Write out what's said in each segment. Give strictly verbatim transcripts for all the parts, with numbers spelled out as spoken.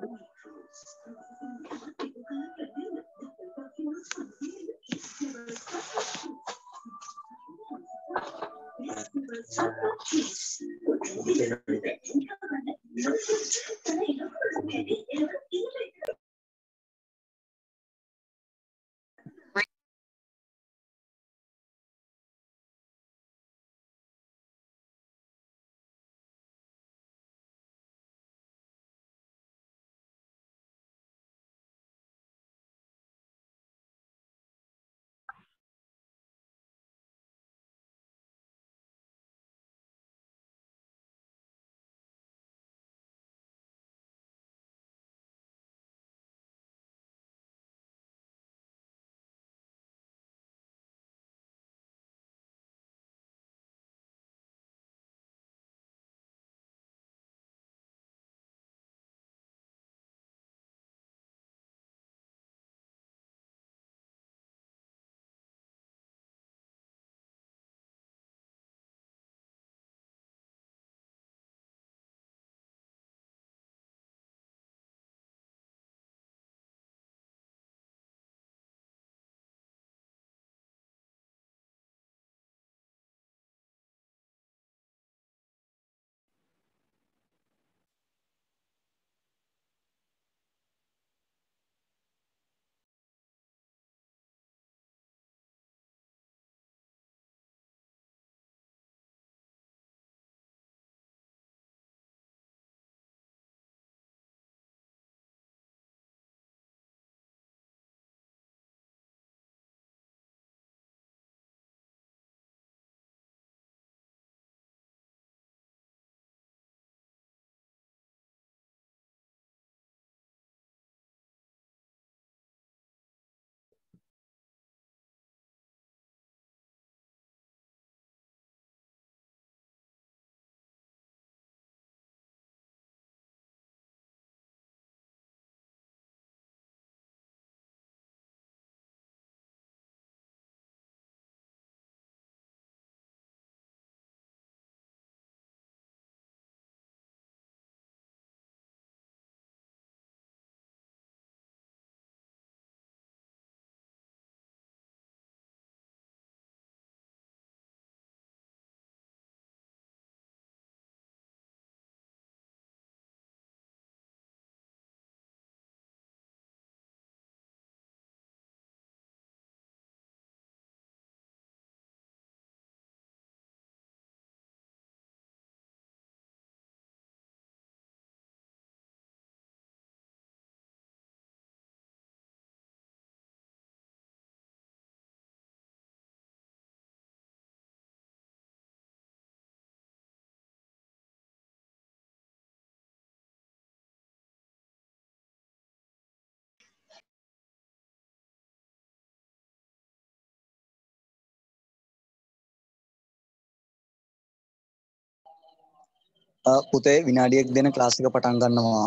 පුතේ විනාඩියක් දෙන ක්ලාස් එක පටන් ගන්නවා.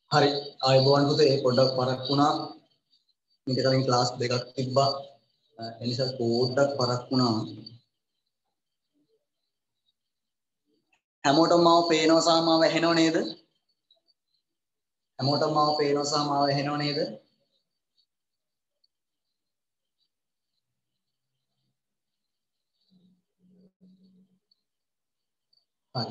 හරි ආයුබෝවන් පුතේ පොඩ්ඩක් පරක් වුණා මීට කලින් ක්ලාස් දෙකක් තිබ්බා ඒ නිසා පොඩ්ඩක් පරක් වුණා හැමෝටම මාව පේනවා සහ මාව ඇහෙනව නේද හැමෝටම මාව පේනවා සහ මාව ඇහෙනව නේද හරි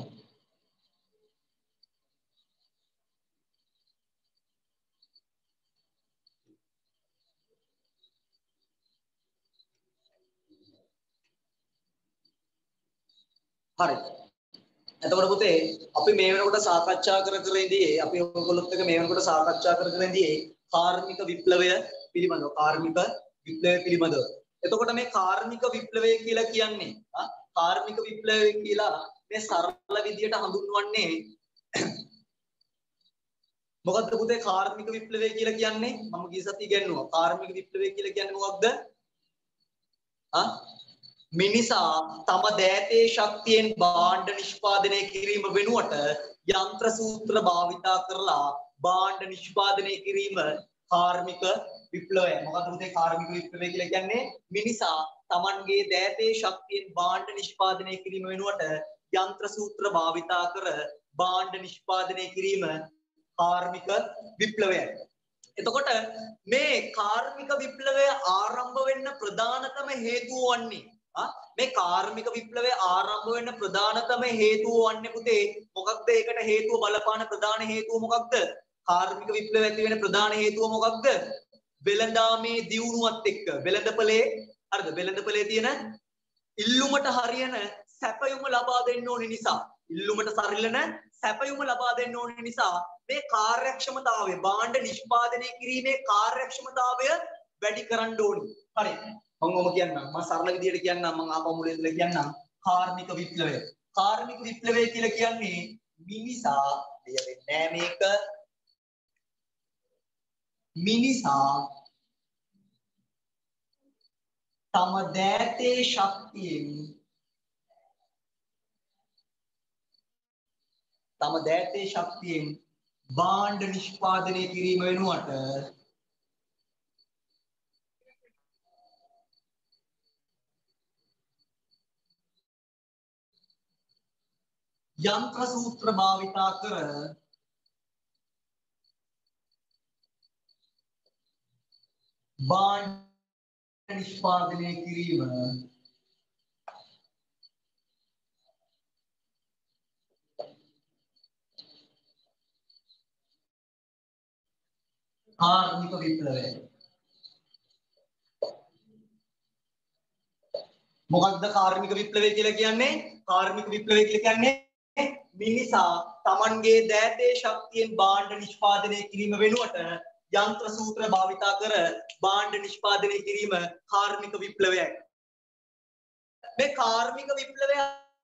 හරි එතකොට පුතේ අපි මේ වෙනකොට සාකච්ඡා කර කර ඉඳී අපි ඔයගොල්ලොත් එක්ක මේ වෙනකොට සාකච්ඡා කර කර ඉඳී කාර්මික විප්ලවය පිළිබඳව කාර්මික විප්ලවය පිළිබඳව එතකොට මේ කාර්මික විප්ලවය කියලා කියන්නේ කාර්මික විප්ලවය කියලා මේ සරල විදියට හඳුන්වන්නේ මොකද්ද පුතේ කාර්මික විප්ලවය කියලා කියන්නේ මම ගිය සතිය ඉගෙනුවා කාර්මික විප්ලවය කියලා කියන්නේ මොකක්ද ආ මිනිසා තම දෑතේ ශක්තියෙන් භාණ්ඩ නිෂ්පාදනය කිරීම වෙනුවට යන්ත්‍ර සූත්‍ර භාවිතා කරලා භාණ්ඩ නිෂ්පාදනය කිරීම කාර්මික විප්ලවය. මොකක්ද පුතේ කාර්මික විප්ලවය කියලා කියන්නේ? මිනිසා තමන්ගේ දෑතේ ශක්තියෙන් භාණ්ඩ නිෂ්පාදනය කිරීම වෙනුවට යන්ත්‍ර සූත්‍ර භාවිතා කර භාණ්ඩ නිෂ්පාදනය කිරීම කාර්මික විප්ලවයයි. එතකොට මේ කාර්මික විප්ලවය ආරම්භ වෙන්න ප්‍රධානතම හේතුව වන්නේ මේ කාර්මික විප්ලවය ආරම්භ වෙන්න ප්‍රධානතම හේතුව වන්නේ පුතේ මොකක්ද? ඒකට හේතුව බලපාන ප්‍රධාන හේතුව මොකක්ද? කාර්මික විප්ලවය ඇති වෙන ප්‍රධාන හේතුව මොකක්ද? වෙළඳාමේ දියුණුවත් එක්ක වෙළඳපොලේ හරිද? වෙළඳපොලේ තියෙන ඉල්ලුමට හරියන සැපයුම ලබා දෙන්න ඕන නිසා ඉල්ලුමට සරිලන සැපයුම ලබා දෙන්න ඕන නිසා මේ කාර්යක්ෂමතාවය භාණ්ඩ නිෂ්පාදනය කිරීමේ කාර්යක්ෂමතාවය වැඩි කරන්න ඕනි. හරි. මම ඔම කියන්නම්. මම සරල විදියට කියන්නම්. මම ආපහු මුලින් ඉඳලා කියන්නම්. කාර්මික විප්ලවය. කාර්මික විප්ලවය කියලා කියන්නේ මිනිසා දෙන්නේ මේක මිනිසා තම දෑතේ ශක්තියෙන් තම දෑතේ ශක්තියෙන් භාණ්ඩ නිෂ්පාදනය කිරීම වෙනුවට යන්ත්‍ර සූත්‍ර භාවිතා කර භාණ්ඩ නිෂ්පාදනය කිරීම කාර්මික විප්ලවය. මොකක්ද කාර්මික විප්ලවය කියලා කියන්නේ? කාර්මික විප්ලවය කියලා කියන්නේ මිනිසා තමන්ගේ දෑතේ ශක්තියෙන් භාණ්ඩ නිෂ්පාදනය කිරීම වෙනුවට යන්ත්‍ර සූත්‍ර භාවිතා කර භාණ්ඩ නිෂ්පාදනය කිරීම කාර්මික විප්ලවයයි. මේ කාර්මික විප්ලවය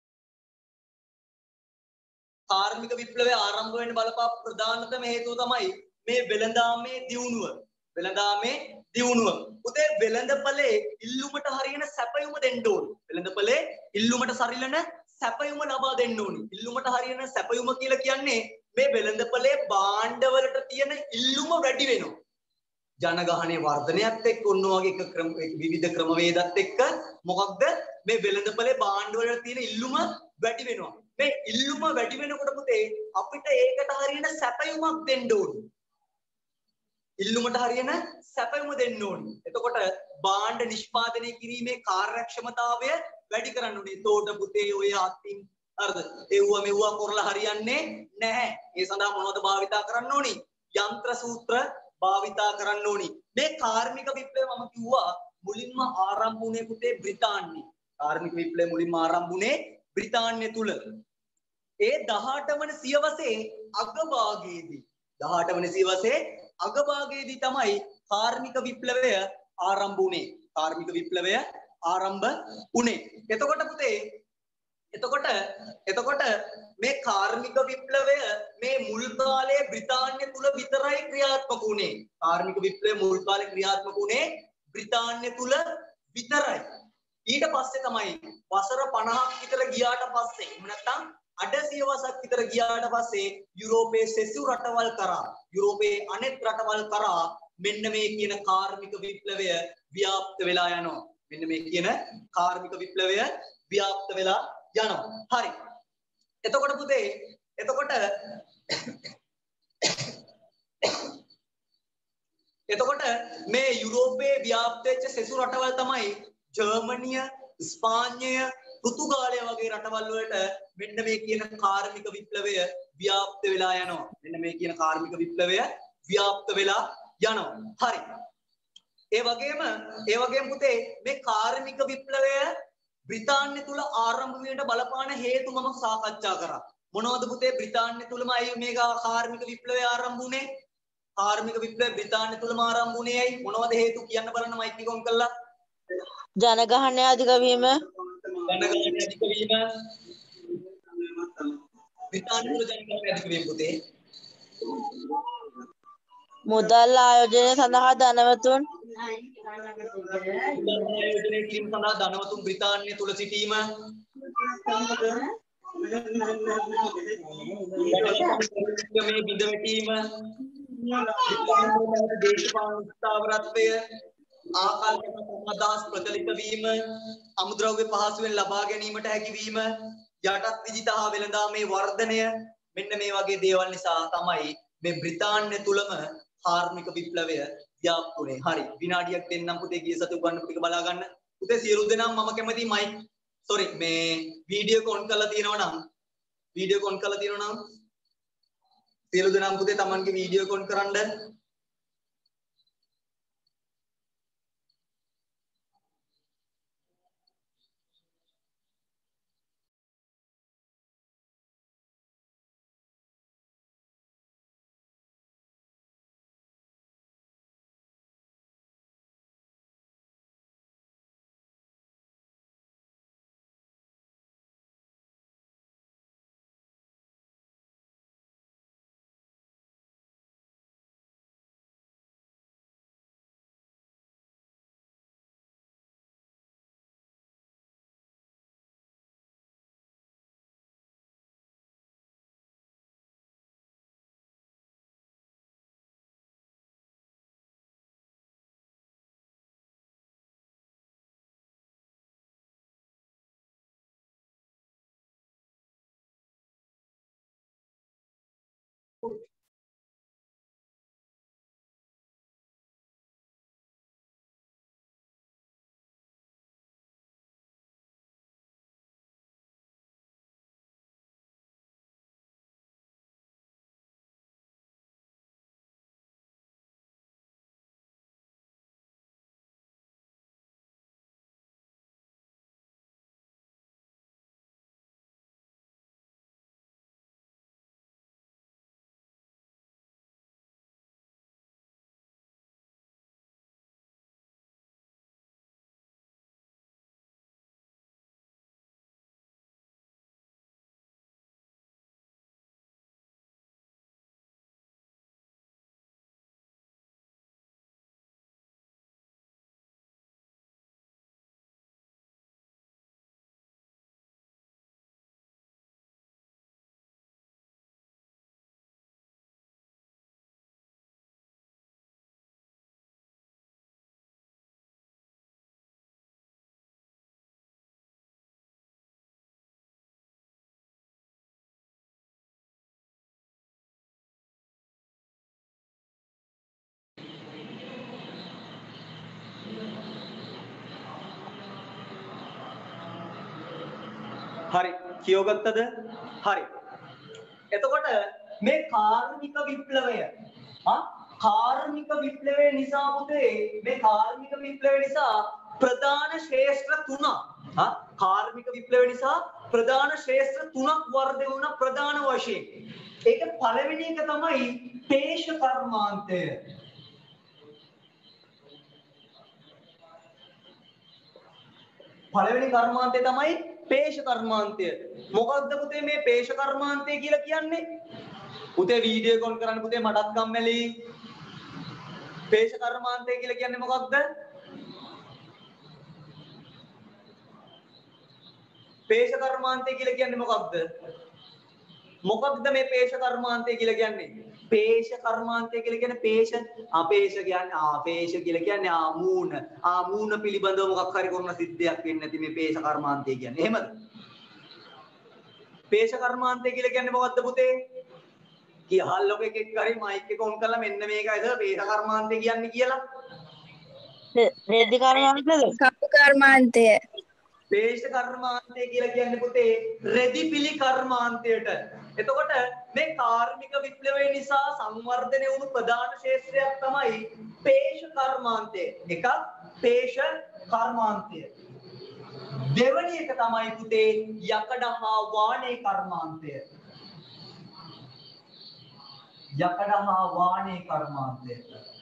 කාර්මික විප්ලවය ආරම්භ වෙන්න බලපාපු ප්‍රධානතම හේතුව තමයි මේ වෙළඳාමේ දියුණුව. වෙළඳාමේ දියුණුව. උදේ වෙළඳපොලේ ඉල්ලුමට හරියන සැපයුම දෙන්න ඕනේ. වෙළඳපොලේ ඉල්ලුමට සරිලන සැපයුම ලබා දෙන්න ඕනේ. ඉල්ලුමට හරියන සැපයුම කියලා කියන්නේ මේ වෙළඳපොලේ භාණ්ඩවලට තියෙන ඉල්ලුම වැඩි වෙනවා. ජනගහනයේ වර්ධනයත් එක්ක ඔන්න ඔයගේ එක ක්‍රම විවිධ ක්‍රමවේදත් එක්ක මොකක්ද මේ වෙළඳපොලේ භාණ්ඩවල තියෙන ඉල්ලුම වැඩි වෙනවා. මේ ඉල්ලුම වැඩි වෙනකොට පුතේ අපිට ඒකට හරියන සැපයුමක් දෙන්න ඕනේ. ඉල්ලුමට හරියන සැපයුම දෙන්න ඕනේ. එතකොට භාණ්ඩ නිෂ්පාදනය කිරීමේ කාර්යක්ෂමතාවය වැඩි කරන්න ඕනේ. එතකොට පුතේ ඔය අතින් හරිද? එව්වා මෙව්වා කරලා හරියන්නේ නැහැ. ඒ සඳහා මොනවද භාවිතා කරන්න ඕනි? යන්ත්‍ර සූත්‍ර භාවිතා කරන්න ඕනි. මේ කාර්මික විප්ලවය මම කිව්වා මුලින්ම ආරම්භ වුණේ පුතේ බ්‍රිතාන්‍යයේ. කාර්මික විප්ලවය මුලින්ම ආරම්භ වුණේ බ්‍රිතාන්‍ය තුල. ඒ දහඅට වන සියවසේ අගභාගයේදී දහඅට වන සියවසේ අගභාගයේදී තමයි කාර්මික විප්ලවය ආරම්භ වුණේ. කාර්මික විප්ලවය ආරම්භ වුණේ. එතකොට පුතේ එතකොට එතකොට මේ කාර්මික විප්ලවය මේ මුල් කාලයේ බ්‍රිතාන්‍ය තුල විතරයි ක්‍රියාත්මක වුණේ. කාර්මික විප්ලවය මුල් කාලේ ක්‍රියාත්මක වුණේ බ්‍රිතාන්‍ය තුල විතරයි. ඊට පස්සේ තමයි වසර පනහක් විතර ගියාට පස්සේ එහෙම නැත්නම් අඩ සියවසක් විතර ගියාට පස්සේ යුරෝපයේ සෙසු රටවල් කරා යුරෝපයේ අනෙක් රටවල් කරා මෙන්න මේ කියන කාර්මික විප්ලවය ව්‍යාප්ත වෙලා යනවා. මෙන්න මේ කියන කාර්මික විප්ලවය ව්‍යාප්ත වෙලා යනවා. හරි. එතකොට පුතේ එතකොට එතකොට මේ යුරෝපයේ ව්‍යාප්ත වෙච්ච සෙසු රටවල් තමයි ජර්මනිය, ස්පාඤ්ඤය, පෘතුගාලය වගේ රටවල් වලට මෙන්න මේ කියන කාර්මික විප්ලවය ව්‍යාප්ත වෙලා යනවා. මෙන්න මේ කියන කාර්මික විප්ලවය ව්‍යාප්ත වෙලා යනවා. හරි. ඒ වගේම ඒ වගේම පුතේ මේ කාර්මික විප්ලවය බ්‍රිතාන්‍ය තුල ආරම්භ වෙන්න බලපාන හේතු මම සාකච්ඡා කරා. මොනවද පුතේ බ්‍රිතාන්‍ය තුලම අයි මේ කාර්මික විප්ලවය ආරම්භ වුණේ? කාර්මික විප්ලවය බ්‍රිතාන්‍ය තුලම ආරම්භ වුණේ ඇයි? මොනවද හේතු කියන්න බලන්න මයික් එක ඔන් කළා. ජනගහනය අධික වීම. ජනගහනය අධික වීම. බ්‍රිතාන්‍ය තුල ජනගහනය අධික වීම පුතේ. මුදල් ආයෝජනය සඳහා ධනවතුන් මුදල් ආයෝජනය කිරීම සඳහා ධනවතුන් බ්‍රිතාන්‍ය තුල සිටීම. මේ බිඳවැටීම. දේශපාලන ස්ථාවරත්වය ආකල්ප අදහස් ප්‍රචලිත වීම අමුද්‍රව්‍ය පහසුවෙන් ලබා ගැනීමට හැකියවීම යටත් විජිත හා වෙළඳාමේ වර්ධනය මෙන්න මේ වගේ දේවල් නිසා තමයි මේ බ්‍රිතාන්‍ය තුලම කාර්මික විප්ලවය ව්‍යාප්ත වුණේ. හරි විනාඩියක් දෙන්නම් පුතේ ගිය සති උගන්වපු ටික බලා ගන්න. පුතේ සියලු දෙනාම මම කැමති මයික් සෝරි මේ වීඩියෝ එක ඔන් කරලා තියෙනවා නම් වීඩියෝ එක ඔන් කරලා තියෙනවා නම් සියලු දෙනාම පුතේ Tamanගේ වීඩියෝ එක ඔන් කරන්න. හරි කියවගත්තද? හරි. එතකොට මේ කාර්මික විප්ලවය ආ කාර්මික විප්ලවය නිසා පුතේ මේ කාර්මික විප්ලවය නිසා ප්‍රධාන ශ්‍රේෂ්ඨ තුනක් ආ කාර්මික විප්ලවය නිසා ප්‍රධාන ශ්‍රේෂ්ඨ තුනක් වර්ධනය වුණ ප්‍රධාන වශයෙන්. ඒක පළවෙනි එක තමයි පේෂ කර්මාන්තය. පළවෙනි කර්මාන්තය තමයි පේෂ කර්මාන්තය. මොකක්ද පුතේ මේ පේෂ කර්මාන්තය කියලා කියන්නේ? පුතේ වීඩියෝ එක ඔන් කරන්න පුතේ මටත් කම්මැලි. පේෂ කර්මාන්තය කියලා කියන්නේ මොකක්ද? පේෂ කර්මාන්තය කියලා කියන්නේ මොකක්ද? මොකක්ද මේ පේශ කර්මාන්තය කියලා කියන්නේ? පේශ කර්මාන්තය කියලා කියන්නේ පේශ අපේශ කියන්නේ ආපේශ කියලා කියන්නේ ආමූණ. ආමූණ පිළිබඳව මොකක් හරි කරන සිද්ධියක් වෙන්නේ නැති මේ පේශ කර්මාන්තය කියන්නේ. එහෙමද? පේශ කර්මාන්තය කියලා කියන්නේ මොකද්ද පුතේ? කියහල්ලක එකෙක් හරි මයික් එක ඔන් කරලා මෙන්න මේකයි සර් පේශ කර්මාන්තය කියන්නේ කියලා. රෙදි කර්මාන්තද? කපු කර්මාන්තය. පේශ කර්මාන්තය කියලා කියන්නේ පුතේ රෙදිපිලි කර්මාන්තයට. එතකොට මේ කාර්මික විප්ලවය නිසා සංවර්ධනය වුණු ප්‍රධාන ක්ෂේත්‍රයක් තමයි පේශ කර්මාන්තය. එකක් පේශ කර්මාන්තය. දෙවැනි එක තමයි පුතේ යකඩ හා වාණේ කර්මාන්තය. යකඩ හා වාණේ කර්මාන්තය.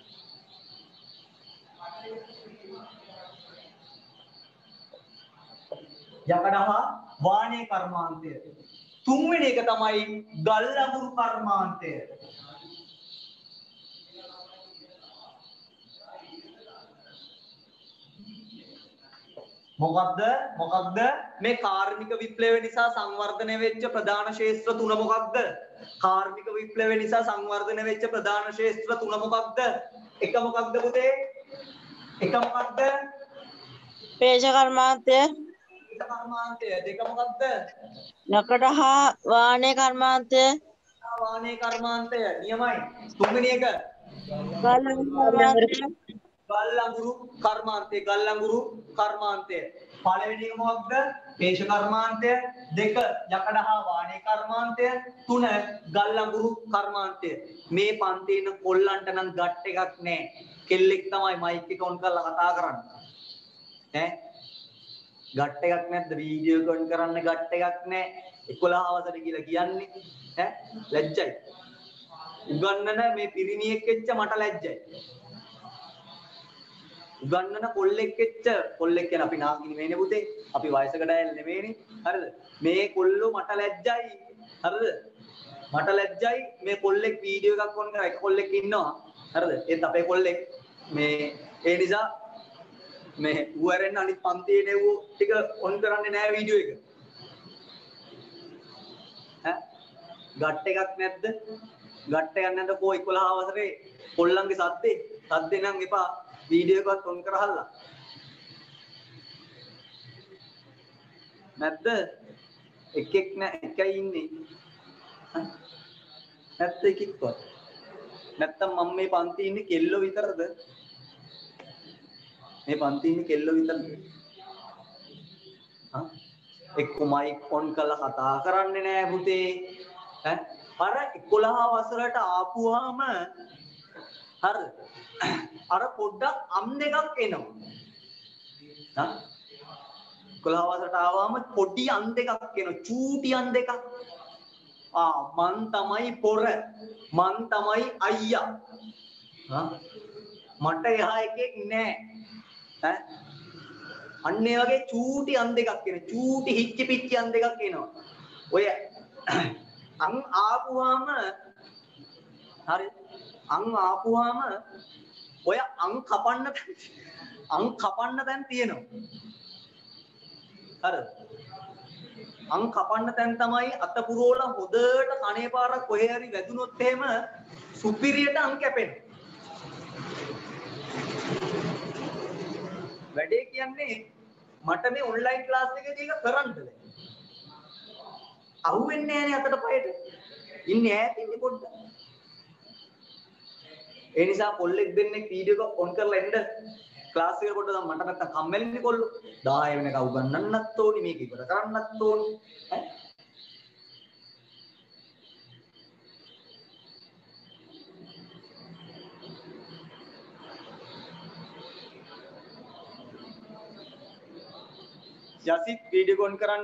යකඩ හා වාණේ කර්මාන්තය. තුන්වෙනි එක තමයි ගල් අඟුරු කර්මාන්තය. මොකක්ද මොකක්ද මේ කාර්මික විප්ලවය නිසා සංවර්ධනය වෙච්ච ප්‍රධාන ක්ෂේත්‍ර තුන මොකක්ද? කාර්මික විප්ලවය නිසා සංවර්ධනය වෙච්ච ප්‍රධාන ක්ෂේත්‍ර තුන මොකක්ද? එක මොකක්ද පුතේ? එක මොකක්ද? පේශ කර්මාන්තය. කර්මාන්තය. දෙක මොකක්ද? යකඩ හා වාණේ කර්මාන්තය. වාණේ කර්මාන්තය. නියමයි. තුන්වෙනි එක ගල් අඟුරු කර්මාන්තය. ගල් අඟුරු කර්මාන්තය. ගල් අඟුරු කර්මාන්තය. පළවෙනි එක මොකක්ද? පේශ කර්මාන්තය. දෙක යකඩ හා වාණේ කර්මාන්තය. තුන ගල් අඟුරු කර්මාන්තය. මේ පන්තින කොල්ලන්ට නම් ගට් එකක් නැහැ. කෙල්ලෙක් තමයි මයික් එක ඔන් කරලා කතා කරන්නේ. ඈ ගට් එකක් නැද්ද? වීඩියෝ කොන් කරන්න ගට් එකක් නැහැ. එකොළහ අවසර කියලා කියන්නේ ඈ ලැජ්ජයි. උගන්නන මේ පිරිමියෙක් එච්ච මට ලැජ්ජයි. උගන්නන කොල්ලෙක් එච්ච කොල්ලෙක් කියන අපි නාකිනි මේනේ පුතේ. අපි වයසකට ඇල් නෙමෙයිනේ. හරිද? මේ කොල්ලෝ මට ලැජ්ජයි. හරිද? මට ලැජ්ජයි මේ කොල්ලෙක් වීඩියෝ එකක් ඔන් කරා. එක කොල්ලෙක් ඉන්නවා. හරිද? ඒත් අපේ කොල්ලෙක් මේ ඒ නිසා මේ ඌවරෙන් අනිත් පන්තියේ නෙව්ව ටික ඔන් කරන්නේ නැහැ වීඩියෝ එක. ඈ ගට් එකක් නැද්ද? ගට් එකක් නැද්ද කෝ එකොළහ අවසරේ කොල්ලන්ගේ සද්දේ සද්දේ නම් එපා වීඩියෝ එකවත් ඔන් කරහල්ලා. නැද්ද? එකෙක් නැ එකයි ඉන්නේ. නැත්ද එකෙක්වත්? නැත්තම් මම මේ පන්තියේ ඉන්නේ කෙල්ලෝ විතරද? මේ පන්තියේ ඉන්නේ කෙල්ලෝ විතරද? හා එක්ක මයික් ඔන් කරලා කතා කරන්නේ නෑ පුතේ. ඈ අර එකොළහ වසරට ආපුවාම හරි අර පොඩ්ඩක් අම් දෙකක් එනවා. හා එකොළහ වසරට ආවම පොඩි අම් දෙකක් එනවා. චූටි අම් දෙකක්. ආ මන් තමයි පොර. මන් තමයි අයියා. හා මට එහා එකෙක් නෑ. ඈ අන්න ඒ වගේ චූටි අන් දෙකක් එනවා. චූටි හිච්චි පිච්චි අන් දෙකක් එනවා. ඔය අන් ආපුවාම හරි අන් ආපුවාම ඔය අන් කපන්න අන් කපන්න දැන් තියෙනවා. හරිද? අන් කපන්න තැන් තමයි අත පුරවලා හොදට කනේ පාරක් කොහේ හරි වැදුනොත් එහෙම සුපිරියට අන් කැපෙනවා. වැඩේ කියන්නේ මට මේ ඔන්ලයින් ක්ලාස් එකේදී ඒක කරන්නද? අහුවෙන්නේ නැහනේ අතට පයට. ඉන්නේ ඈත ඉන්නේ පොඩ්ඩක්. ඒ නිසා කොල්ලෙක් දෙන්නෙක් වීඩියෝ එක ඔන් කරලා එන්න ක්ලාස් එකට පොඩ්ඩක් මට නැත්තම් කම්මැලිනේ කොල්ලෝ. දහය වෙනකන් උගන්නන්නත් ඕනි මේක ඉවර කරන්නත් ඕනි. ඈ යසිත් වීඩියෝ ඔන් කරන්න.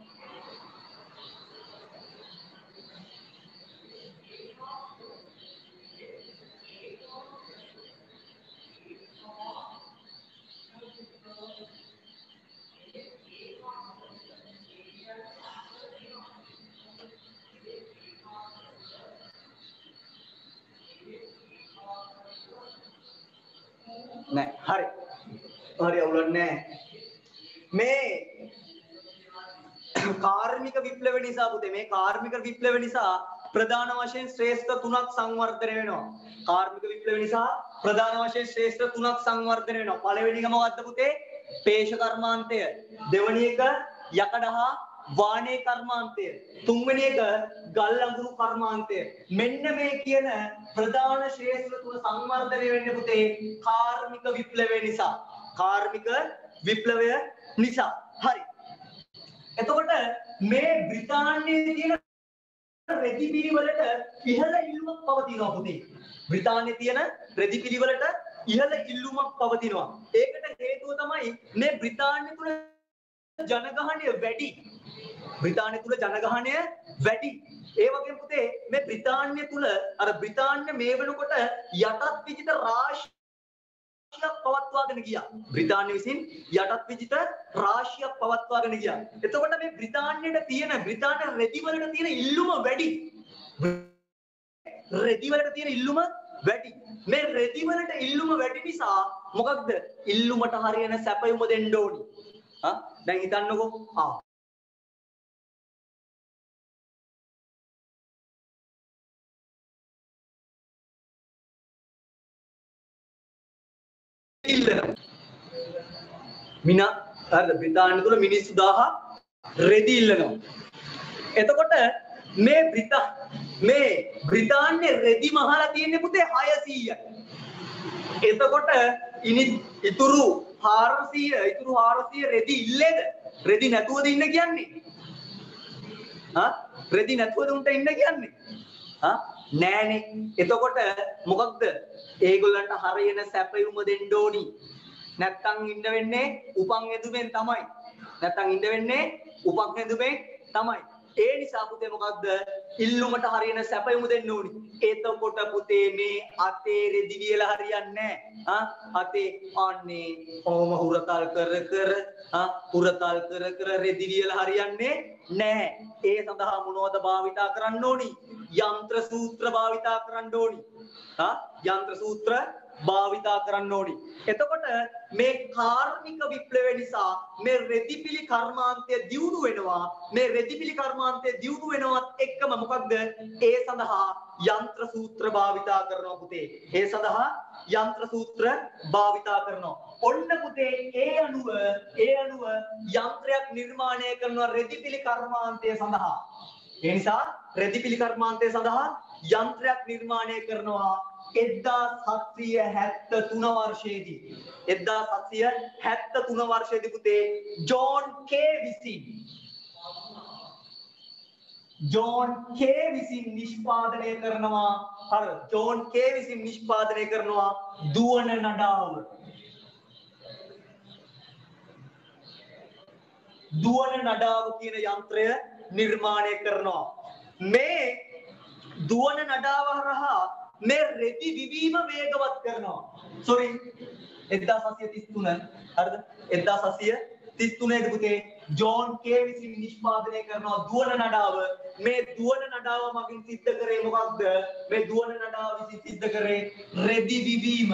නෑ හරි. හරි අවුලක් නෑ. මේ කාර්මික විප්ලව නිසා පුතේ මේ කාර්මික විප්ලව නිසා ප්‍රධාන වශයෙන් ශ්‍රේෂ්ඨ තුනක් සංවර්ධනය වෙනවා. කාර්මික විප්ලව නිසා ප්‍රධාන වශයෙන් ශ්‍රේෂ්ඨ තුනක් සංවර්ධනය වෙනවා. පළවෙනි එක මොකද්ද පුතේ? පේෂ කර්මාන්තය. දෙවෙනි එක යකඩ හා වාණේ කර්මාන්තය. තුන්වෙනි එක ගල් අඟුරු කර්මාන්තය. මෙන්න මේ කියන ප්‍රධාන ශ්‍රේෂ්ඨ තුන සංවර්ධනය වෙන්නේ පුතේ කාර්මික විප්ලවය නිසා. කාර්මික විප්ලවය නිසා. හරි. එතකොට මේ බ්‍රිතාන්‍යයේ තියෙන රෙදි පිළිවෙලට ඉහළ ඉල්ලුමක් පවතිනවා පුතේ. බ්‍රිතාන්‍යයේ තියෙන රෙදි පිළිවෙලට ඉහළ ඉල්ලුමක් පවතිනවා. ඒකට හේතුව තමයි මේ බ්‍රිතාන්‍ය තුල ජනගහනය වැඩි. බ්‍රිතාන්‍ය තුල ජනගහනය වැඩි. ඒ වගේම පුතේ මේ බ්‍රිතාන්‍ය තුල අර බ්‍රිතාන්‍ය මේ වෙනකොට යටත් විජිත රාශියක් පවත්වාගෙන ගියා. බ්‍රිතාන්‍ය විසින් යටත් විජිත රාශියක් පවත්වාගෙන ගියා. එතකොට මේ බ්‍රිතාන්‍යයට තියෙන බ්‍රිතාන්‍ය රෙදි වලට තියෙන ඉල්ලුම වැඩි. රෙදි වලට තියෙන ඉල්ලුම වැඩි. මේ රෙදි වලට ඉල්ලුම වැඩි නිසා මොකක්ද? ඉල්ලුමට හරියන සැපයුම දෙන්න ඕනි. හා දැන් හිතන්නකෝ. ආ මිනා හරිද? බ්‍රිතාන්‍ය තුල මිනිස්සු දහයක් රෙදි ඉල්ලනවා. එතකොට මේ බ්‍රිතා මේ බ්‍රිතාන්‍ය රෙදි මහලා තියෙන්නේ පුතේ හයසීයයි. එතකොට ඉනි ඉතුරු හාරසීය ඉතුරු හාරසීය රෙදි ඉල්ලේද? රෙදි නැතුවද ඉන්න කියන්නේ? හා රෙදි නැතුවද උන්ට ඉන්න කියන්නේ? හා නෑනේ. එතකොට මොකක්ද? ඒගොල්ලන්ට හරියන සැපයුම දෙන්න ඕනි. නැත්තම් ඉන්න වෙන්නේ උපන් එදුමෙන් තමයි. නැත්තම් ඉන්න වෙන්නේ උපන් එදුමෙන් තමයි. ඒ නිසා පුතේ මොකක්ද? ඉල්ලුමට හරියන සැපයුම දෙන්න ඕනි. එතකොට පුතේ මේ අතේ රෙදි වියලා හරියන්නේ නැහැ. ආ අතේ අනේ ඕම හුරතල් කර කර ආ හුරතල් කර කර රෙදි වියලා හරියන්නේ නැහැ. ඒ සඳහා මොනවද භාවිතා කරන්න ඕනි? යන්ත්‍ර සූත්‍ර භාවිතා කරන්න ඕනි. ආ යන්ත්‍ර සූත්‍ර භාවිතා කරන්න ඕනි. එතකොට මේ කාර්මික විප්ලවය නිසා මේ රෙදිපිලි කර්මාන්තය දියුණු වෙනවා. මේ රෙදිපිලි කර්මාන්තය දියුණු වෙනවත් එක්කම මොකක්ද? ඒ සඳහා යන්ත්‍ර සූත්‍ර භාවිතා කරනවා පුතේ. ඒ සඳහා යන්ත්‍ර සූත්‍ර භාවිතා කරනවා. ඔන්න පුතේ ඒ අනුව ඒ අනුව යන්ත්‍රයක් නිර්මාණය කරනවා රෙදිපිලි කර්මාන්තය සඳහා. ඒ නිසා රෙදිපිලි කර්මාන්තය සඳහා යන්ත්‍රයක් නිර්මාණය කරනවා එක්දාස් හත්සිය හැත්තෑ තුන වර්ෂයේදී. එක්දාස් හත්සිය හැත්තෑ තුන වර්ෂයේදී පුතේ ජෝන් කේ විසින් ජෝන් කේ විසින් නිෂ්පාදනය කරනවා අර ජෝන් කේ විසින් නිෂ්පාදනය කරනවා දුවන නඩාව. දුවන නඩාව කියන යන්ත්‍රය නිර්මාණය කරනවා. මේ දුවන නඩාව හරහා මේ රෙදි විවීම වේගවත් කරනවා. සෝරි එක්දාස් හත්සිය තිස් තුන හරිද? එක්දාස් හත්සිය තිස් තුනේ දී පුතේ ජෝන් කේ විසින් නිෂ්පාදනය කරනවා දුවන නඩාව. මේ දුවන නඩාව මගින් සිද්ධ කරේ මොකක්ද? මේ දුවන නඩාව විසින් සිද්ධ කරේ රෙදි විවීම.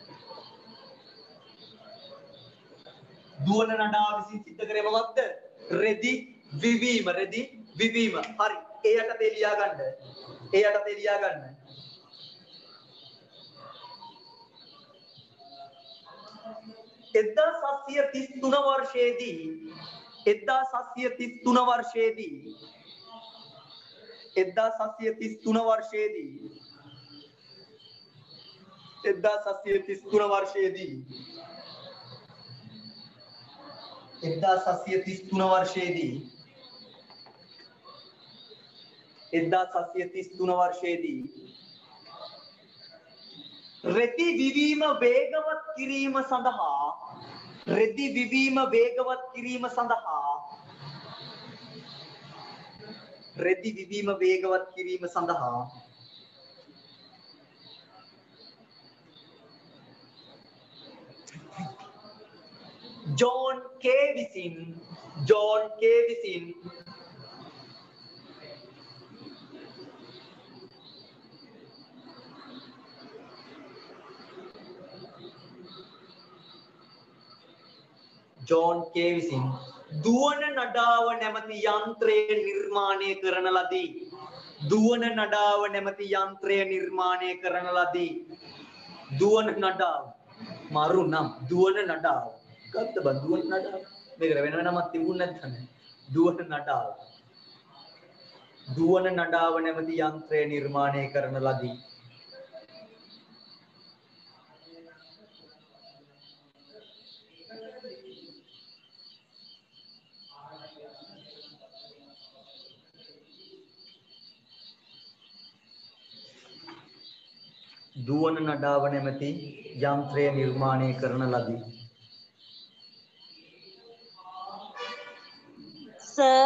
දුවන නඩාව විසින් සිද්ධ කරේ මොකක්ද? රෙදි විවීම. රෙදි විවීම. හරි. ඒ යටතේ ලියා ගන්න. ඒ යටතේ ලියා ගන්න. එක්දාස් හත්සිය තිස් තුන වර්ෂයේදී එක්දාස් හත්සිය තිස් තුන වර්ෂයේදී එක්දාස් හත්සිය තිස් තුන වර්ෂයේදී එක්දාස් හත්සිය තිස් තුන වර්ෂයේදී එක්දාස් හත්සිය තිස් තුන වර්ෂයේදී එක්දාස් හත්සිය තිස් තුන වර්ෂයේදී රෙදි විවීම වේගවත් කිරීම සඳහා රෙදි විවීම වේගවත් කිරීම සඳහා රෙදි විවීම වේගවත් කිරීම සඳහා ජෝන් කේ විසින් ජෝන් කේ විසින් ජෝන් කේ විසින් දුවන නඩාව නැමැති යන්ත්‍රය නිර්මාණය කරන ලදී. දුවන නඩාව නැමැති යන්ත්‍රය නිර්මාණය කරන ලදී. දුවන නඩාව මරු නම් දුවන නඩාව ගත්ත බං දුවන නඩාව මේකට වෙන වෙනමක් තිබුණ නැත්නම් දුවන නඩාව දුවන නඩාව නැමැති යන්ත්‍රය නිර්මාණය කරන ලදී. දුවන නඩාව නැමැති යන්ත්‍රය නිර්මාණය කරන ලදී. Sir.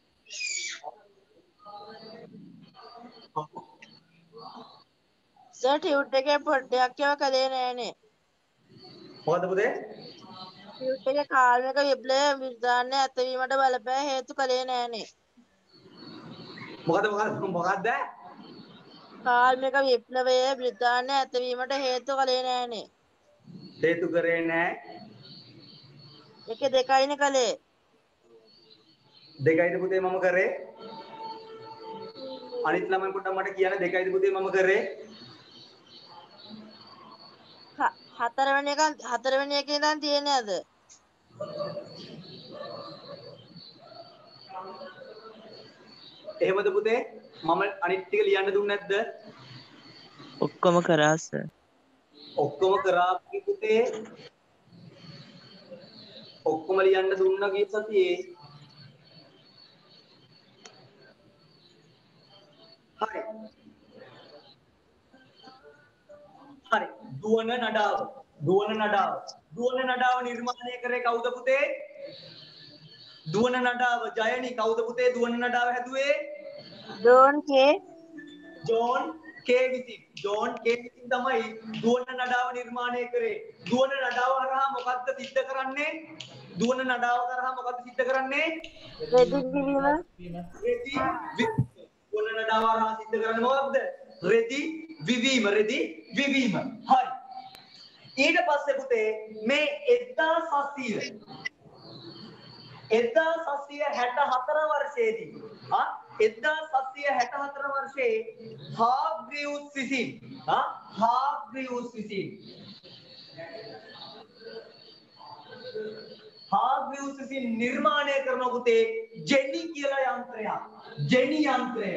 Sir, tute එකේ පොඩ්ඩක් ඒවා කළේ නෑනේ. මොකද පුතේ? tute එකේ කාර්මික විප්ලවය විද්‍යාඥය ඇතිවීමට බලපෑ හේතු කළේ නෑනේ. මොකද මොකද මොකද්ද? කාර්මික විප්ලවය බ්‍රිතාන්‍ය ඇතිවීමට හේතු කළේ නෑනේ. හේතු කරේ නෑ. එකේ දෙකයිනේ කළේ. දෙකයිද පුතේ මම කරේ? අනිත් ළමයි පොඩ්ඩක් මට කියන්න දෙකයිද පුතේ මම කරේ? හතරවෙනි එක හතරවෙනි එකේ ඉඳන් තියෙන්නේ අද. එහෙමද පුතේ? මම අනිත් ටික ලියන්න දුන්නේ නැද්ද? ඔක්කොම කරා සර්. ඔක්කොම කරා පුතේ. ඔක්කොම ලියන්න දුන්නා කී සතියේ. හරි. හරි. දුවන නඩාව. දුවන නඩාව. දුවන නඩාව නිර්මාණය කරේ කවුද පුතේ? දුවන නඩාව ජයනි කවුද පුතේ දුවන නඩාව හැදුවේ? ජෝන් කේ. ජෝන් කේ විසින්. ජෝන් කේ විසින් තමයි දුවන නඩාව නිර්මාණය කරේ. දුවන නඩාව හරහා මොකද්ද සිද්ධ කරන්නේ? දුවන නඩාව කරහා මොකද්ද සිද්ධ කරන්නේ? රෙදි විවීම. රෙදි දුවන නඩාව හරහා සිද්ධ කරන්නේ මොකද්ද? රෙදි විවීම. රෙදි විවීම. හරි. ඊට පස්සේ පුතේ මේ එක්දාස් හත්සිය එක්දාස් හත්සිය හැට හතර වර්ෂයේදී ආ එක්දාස් හත්සිය හැට හතර වර්ෂයේ හාග්‍රීවුස් විසින් ආ හාග්‍රීවුස් විසින් හාග්‍රීවුස් විසින් නිර්මාණය කරන පුතේ ජෙනි කියලා යන්ත්‍රයක්. ජෙනි යන්ත්‍රය.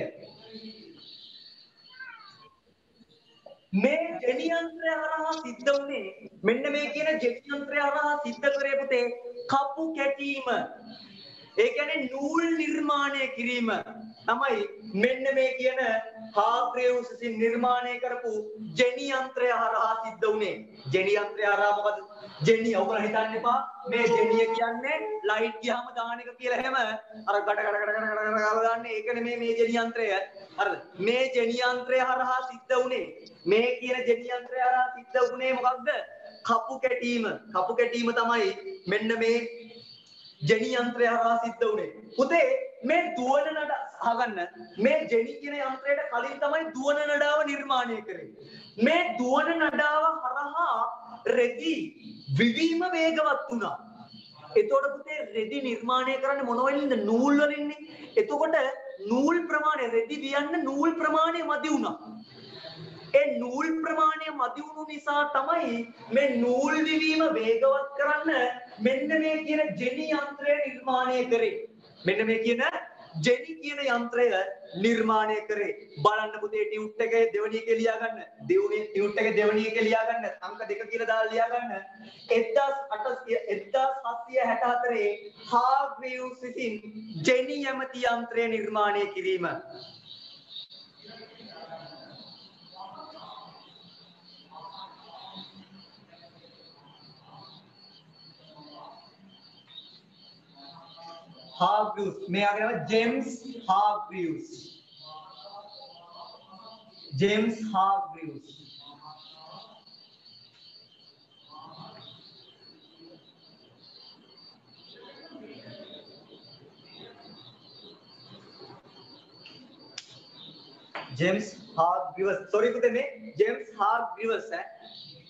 මේ ජෙනි යන්ත්‍රය හරහා සිද්ධ වුණේ මෙන්න මේ කියන ජෙනි යන්ත්‍රය හරහා සිද්ධ කරේ පුතේ කපු කැටීම. ඒ කියන්නේ නූල් නිර්මාණය කිරීම තමයි මෙන්න මේ කියන හාග්‍රීවුස් විසින් නිර්මාණය කරපු ජෙනි යන්ත්‍රය හරහා සිද්ධ වුණේ. ජෙනි යන්ත්‍රය හරහා මොකද? ජෙනි ඔයගොල්ලෝ හිතන්න එපා මේ ජෙනිය කියන්නේ ලයිට් ගියාම දාන එක කියලා හැම අර ගඩ ගඩ ගඩ ගඩ ගඩ ගාලා දාන්නේ ඒක නෙමෙයි මේ ජෙනි යන්ත්‍රය. හරිද? මේ ජෙනි යන්ත්‍රය හරහා සිද්ධ වුණේ මේ කියන ජෙනි යන්ත්‍රය හරහා සිද්ධ වුණේ මොකක්ද? කපු කැටීම. කපු කැටීම තමයි මෙන්න මේ ජෙනි යන්ත්‍රය හරහා සිද්ධ වුණේ. පුතේ මේ දුවන නඩ අහගන්න මේ ජෙනි කියන යන්ත්‍රයට කලින් තමයි දුවන නඩාව නිර්මාණය කරේ. මේ දුවන නඩාව හරහා රෙදි විවීම වේගවත් වුණා. එතකොට පුතේ රෙදි නිර්මාණය කරන්නේ මොන වලින්ද? නූල් වලින්නේ. එතකොට නූල් ප්‍රමාණය රෙදි වියන්න නූල් ප්‍රමාණය මදි වුණා. ඒ නූල් ප්‍රමාණය මදි වුණු නිසා තමයි මේ නූල් විවීම වේගවත් කරන්න මෙන්න මේ කියන ජෙනි යන්ත්‍රය නිර්මාණය කරේ. මෙන්න මේ කියන ජෙනි කියන යන්ත්‍රය නිර්මාණය කරේ. බලන්න පුතේ ටියුට් එකේ දෙවෙනි එකේ ලියා ගන්න. දෙවෙනි ටියුට් එකේ දෙවෙනි එකේ ලියා ගන්න. අංක දෙක කියලා දාලා ලියා ගන්න. එක්දාස් හත්සිය හැට හතරේ හාග්‍රීවුස් විසින් ජෙනි යමති යන්ත්‍රය නිර්මාණය කිරීම. Hargreaves. මේ ආගේ නම James Hargreaves. James Hargreaves. James Hargreaves. sorry පුතේ මේ ජේම්ස් Hargreaves ඈ.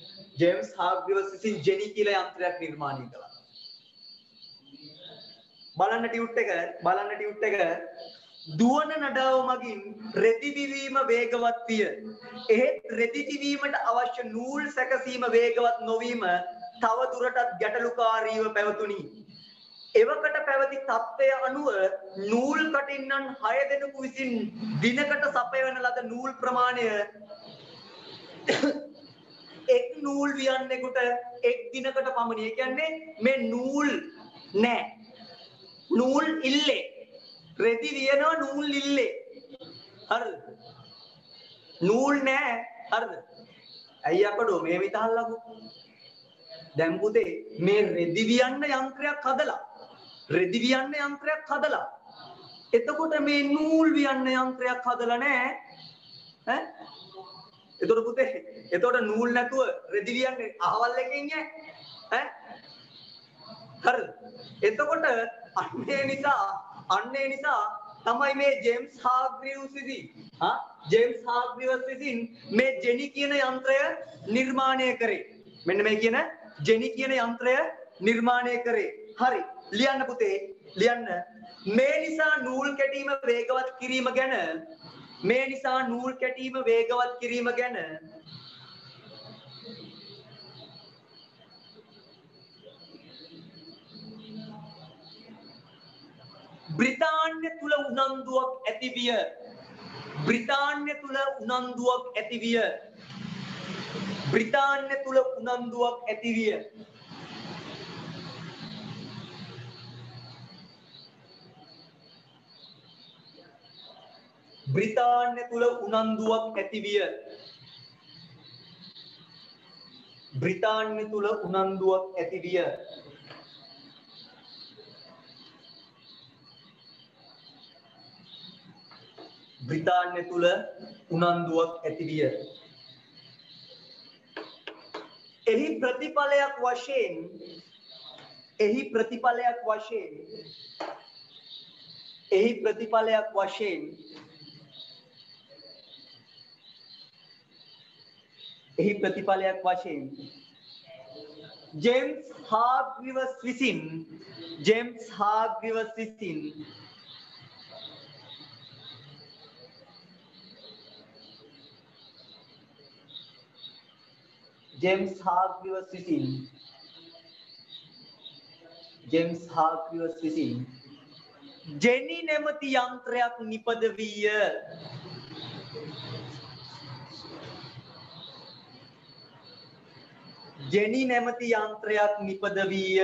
ජේම්ස් Hargreaves විසින් ජෙනි කියලා යන්ත්‍රයක් නිර්මාණය කළා. බලන්න ටියුට් එක බලන්න ටියුට් එක දුවන නඩාව මගින් රෙදි දිවීම වේගවත් විය. එහෙත් රෙදි දිවීමට අවශ්‍ය නූල් සැකසීම වේගවත් නොවීම තව දුරටත් ගැටලුකාරීව පැවතුණි. එවකට පැවති තත්ත්වය අනුව නූල් කටින්නන් හය දෙනෙකු විසින් දිනකට සපයවන ලද නූල් ප්‍රමාණය එක් නූල් වියන්නෙකුට එක් දිනකට පමණි. ඒ කියන්නේ මේ නූල් නෑ. නූල් ඉල්ලේ. රෙදි වියනවා නූල් ඉල්ලේ. හරිද? නූල් නෑ. හරිද? ඇයි අපඩෝ මේ විතහල්ලකෝ. දැන් පුතේ මේ රෙදි වියන්න යන්ත්‍රයක් හදලා රෙදි වියන්න යන්ත්‍රයක් හදලා එතකොට මේ නූල් වියන්න යන්ත්‍රයක් හදලා නෑ ඈ එතකොට පුතේ එතකොට නූල් නැතුව රෙදි වියන්නේ අහවල් එකේ ඉන්නේ ඈ හරිද එතකොට අන්නේ නිසා අන්නේ නිසා තමයි මේ ජේම්ස් හාග්‍රීව්ස් විසින් හා ජේම්ස් හාග්‍රීව්ස් විසින් මේ ජෙනි කියන යන්ත්‍රය නිර්මාණය කරේ මෙන්න මේ කියන ජෙනි කියන යන්ත්‍රය නිර්මාණය කරේ හරි ලියන්න පුතේ ලියන්න මේ නිසා නූල් කැටීම වේගවත් කිරීම ගැන මේ නිසා නූල් කැටීම වේගවත් කිරීම ගැන බ්‍රිතාන්‍ය තුල උනන්දුවක් ඇතිවිය බ්‍රිතාන්‍ය තුල උනන්දුවක් ඇතිවිය බ්‍රිතාන්‍ය තුල උනන්දුවක් ඇතිවිය බ්‍රිතාන්‍ය තුල උනන්දුවක් ඇතිවිය බ්‍රිතාන්‍ය තුල උනන්දුවක් ඇතිවිය බ්‍රිතාන්‍ය තුල උනන්දුවක් ඇතිවිය එහි ප්‍රතිඵලයක් වශයෙන් එහි ප්‍රතිඵලයක් වශයෙන් එහි ප්‍රතිඵලයක් වශයෙන් එහි ප්‍රතිඵලයක් වශයෙන් ජේම්ස් හාග්‍රීව්ස් විසින් ජේම්ස් හාග්‍රීව්ස් විසින් ජේම්ස් හාග්‍රීව්ස් විසින් ජේම්ස් හාග්‍රීව්ස් විසින් ජෙනි නැමැති යන්ත්‍රයක් නිපදවිය ජෙනි නැමැති යන්ත්‍රයක් නිපදවිය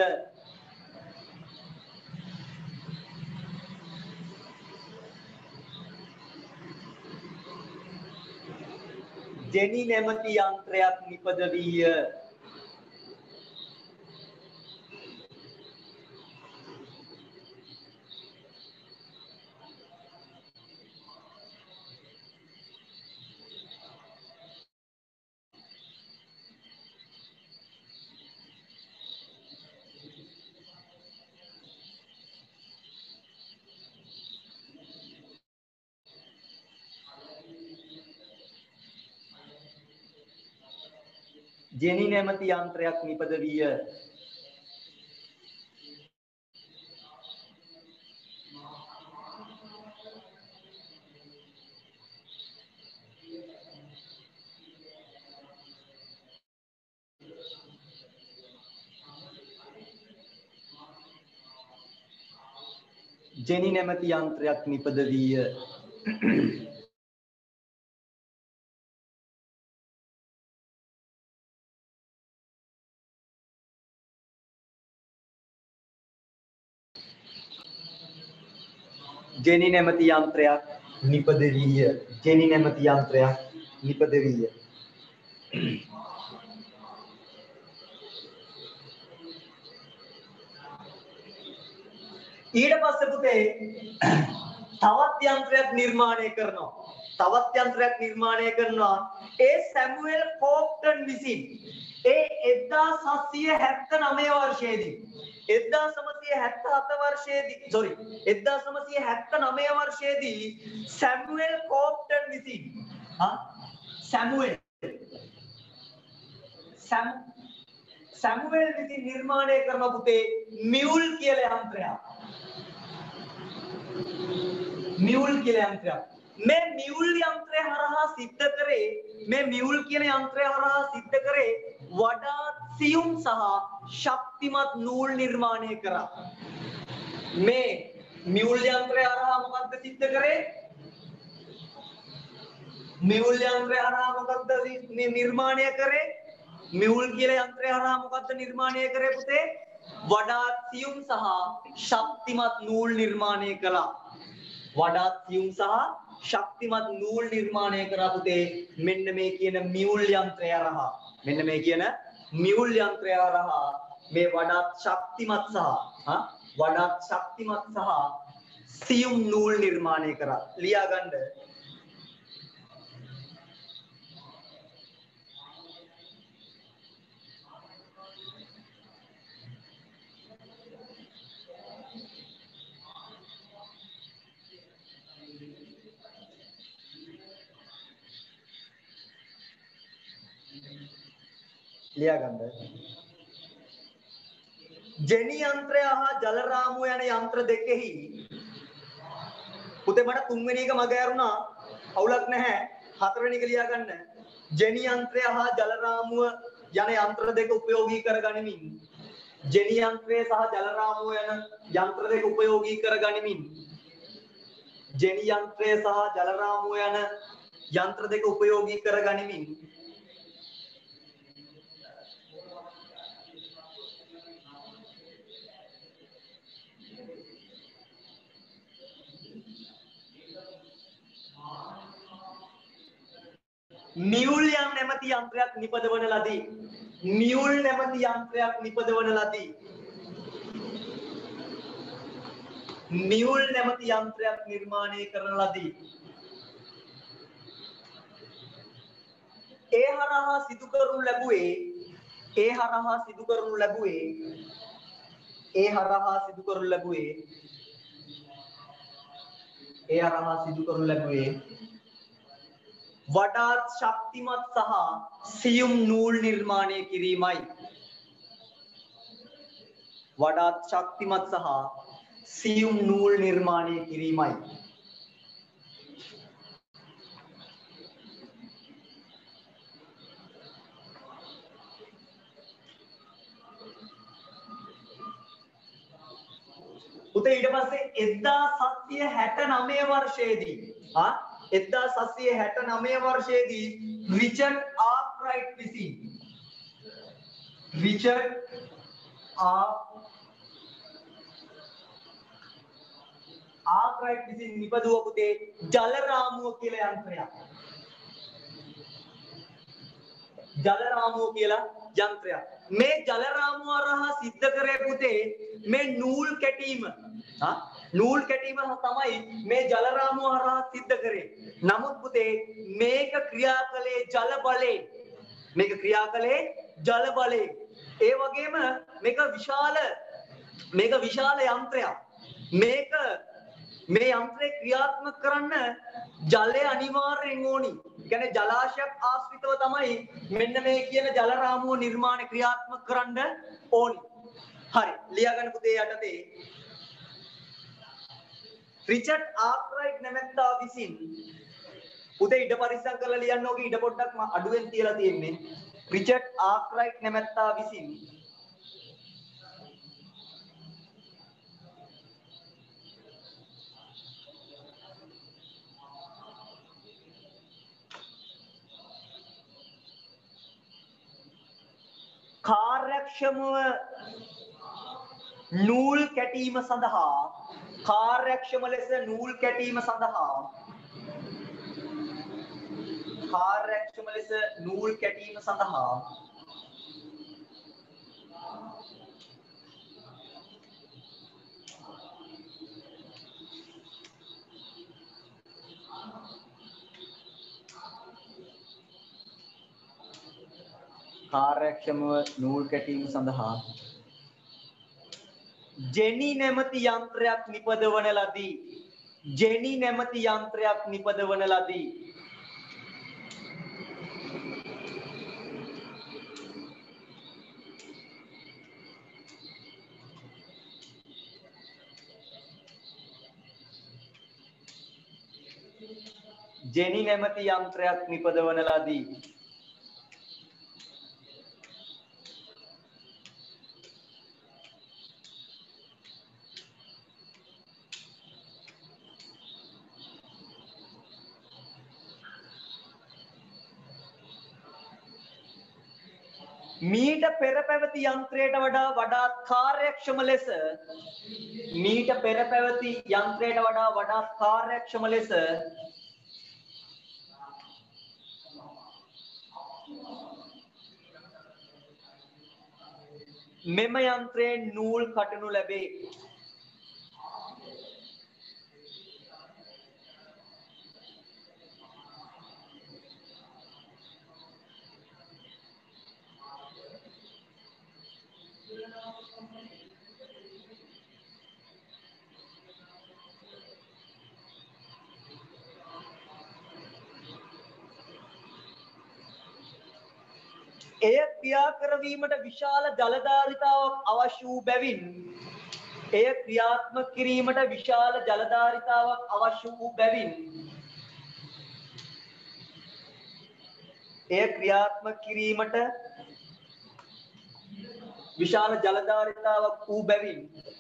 ජෙනි නැමැති යන්ත්‍රයක් නිපදවිය ජෙනි නැමැති යන්ත්‍රයක් නිපදවිය ජෙනි නැමැති යන්ත්‍රයක් නිපදවිය ජෙනි නැමැති යන්ත්‍රයක් නිපදවිය ජෙනි නැමැති යන්ත්‍රයක් නිපදවිය ඊට පස්සේ පුතේ තවත් යන්ත්‍රයක් නිර්මාණය කරනවා තවත් යන්ත්‍රයක් නිර්මාණය කරනවා ඒ සැමුවෙල් කෝප්ටන් විසින් ඒ එක්දාස් හත්සිය හැත්තනවය වර්ෂයේදී එක්දාස් නවසිය හැත්තහත වර්ෂයේදී sorry එක්දාස් නවසිය හැත්තනවය වර්ෂයේදී සැමුවෙල් කෝප්ටන් විසින් හා සැමුවෙල් සැම් සැමුවෙල් විසින් නිර්මාණය කරන පුතේ මියුල් කියලා යන්ත්‍රයක් මියුල් කියලා යන්ත්‍රයක්. මේ මියුල් යන්ත්‍රය හරහා සිද්ධ කරේ මේ මියුල් කියන යන්ත්‍රය හරහා සිද්ධ කරේ වඩාත් සියුම් සහ ශක්තිමත් නූල් නිර්මාණය කරා. මේ මියුල් යන්ත්‍රය හරහා මොකක්ද සිද්ධ කරේ? මියුල් යන්ත්‍රය හරහා මොකක්ද නිර්මාණය කරේ? මියුල් කියලා යන්ත්‍රය හරහා මොකක්ද නිර්මාණය කරේ පුතේ? වඩාත් සියුම් සහ ශක්තිමත් නූල් නිර්මාණය කළා. වඩාත් සියුම් සහ ශක්තිමත් නූල් නිර්මාණය කරා පුතේ මෙන්න මේ කියන මියුල් යන්ත්‍රය හරහා. මෙන්න මේ කියන මියුල් යන්ත්‍රය හරහා මේ වඩාත් ශක්තිමත් සහ හා වඩාත් ශක්තිමත් සහ සියුම් නූල් නිර්මාණය කරා. ලියා ගන්න. ලියා ගන්න. ජෙනි යන්ත්‍රය හා ජල රාමුව යන යන්ත්‍ර දෙකෙහි පුතේ මට තුන්වෙනි එක මග ඇරුණා. අවුලක් නැහැ. හතරවෙනි එක ලියා ගන්න. ජෙනි යන්ත්‍රය හා ජල රාමුව යන යන්ත්‍ර දෙක උපයෝගී කරගනිමින් ජෙනි යන්ත්‍රය සහ ජල රාමුව යන යන්ත්‍ර දෙක උපයෝගී කරගනිමින් ජෙනි යන්ත්‍රය සහ ජල රාමුව යන යන්ත්‍ර දෙක උපයෝගී කරගනිමින් මියුල් යන නැමැති යන්ත්‍රයක් නිපදවන ලදී. මියුල් නැමැති යන්ත්‍රයක් නිපදවන ලදී. මියුල් නැමැති යන්ත්‍රයක් නිර්මාණය කරන ලදී. ඒ හරහා සිදු කරනු ලැබුවේ ඒ හරහා සිදු කරනු ලැබුවේ ඒ හරහා සිදු කරනු ලැබුවේ ඒ හරහා සිදු කරනු ලැබුවේ වඩාත් ශක්තිමත් සහ සියුම් නූල් නිර්මාණය කිරීමයි. වඩාත් ශක්තිමත් සහ සියුම් නූල් නිර්මාණය කිරීමයි. පුතේ ඊට පස්සේ එක්දාස් සත්සිය හැට නවය වර්ෂයේදී ආ එක්දාස් සත්සිය හැට නවය වර්ෂයේදී රිචඩ් ආක්රයිට් විසින් රිචඩ් ආක්රයිට් විසින් නිපදවපු පුතේ ජල රාමුව කියලා යන්ත්‍රයක්. ජල රාමුව කියලා යන්ත්‍රයක්. මේ ජල රාමුව හරහා සිද්ධ කරේ පුතේ මේ නූල් කැටීම හා නූල් කැටීම තමයි මේ ජල රාමුව හරහා සිද්ධ කරේ. නමුත් පුතේ මේක ක්‍රියා කළේ ජල බලයෙන්. මේක ක්‍රියා කළේ ජල බලයෙන්. ඒ වගේම මේක විශාල මේක විශාල යන්ත්‍රයක්. මේක මේ යන්ත්‍රය ක්‍රියාත්මක කරන්න ජලය අනිවාර්යෙන් ඕනි. ඒ කියන්නේ ජලාශයක් ආශ්‍රිතව තමයි මෙන්න මේ කියන ජල රාමුව නිර්මාණ ක්‍රියාත්මක කරන්න ඕනි. හරි. ලියා ගන්න පුතේ යටතේ රිචඩ් ආක්රයිට් නැමැත්තා විසින් පුතේ ඉඩ පරිස්සම් කරලා ලියන්න ඕකේ ඉඩ පොඩ්ඩක් අඩුවෙන් තියලා තියෙන්නේ. රිචඩ් ආක්රයිට් නැමැත්තා විසින් කාර්යක්ෂමව නූල් කැටීම සඳහා කාර්යක්ෂම ලෙස නූල් කැටීම සඳහා කාර්යක්ෂම ලෙස නූල් කැටීම සඳහා කාර්යක්ෂමව නූල් කැටීම සඳහා ජෙනි නැමැති යන්ත්‍රයක් නිපදවන ලදී. ජෙනි නැමැති යන්ත්‍රයක් නිපදවන ලදී. ජෙනි නැමැති යන්ත්‍රයක් නිපදවන ලදී. මීට පෙර පැවති යන්ත්‍රයට වඩා වඩාත් කාර්යක්ෂම ලෙස මීට පෙර පැවති යන්ත්‍රයට වඩා වඩාත් කාර්යක්ෂම ලෙස මෙම යන්ත්‍රයෙන් නූල් කටනු ලැබේ. එය ක්‍රියා කරවීමට විශාල ජලධාරිතාවක් අවශ්‍ය වූ බැවින් එය ක්‍රියාත්මක කිරීමට විශාල ජලධාරිතාවක් අවශ්‍ය වූ බැවින් එය ක්‍රියාත්මක කිරීමට විශාල ජලධාරිතාවක් වූ බැවින්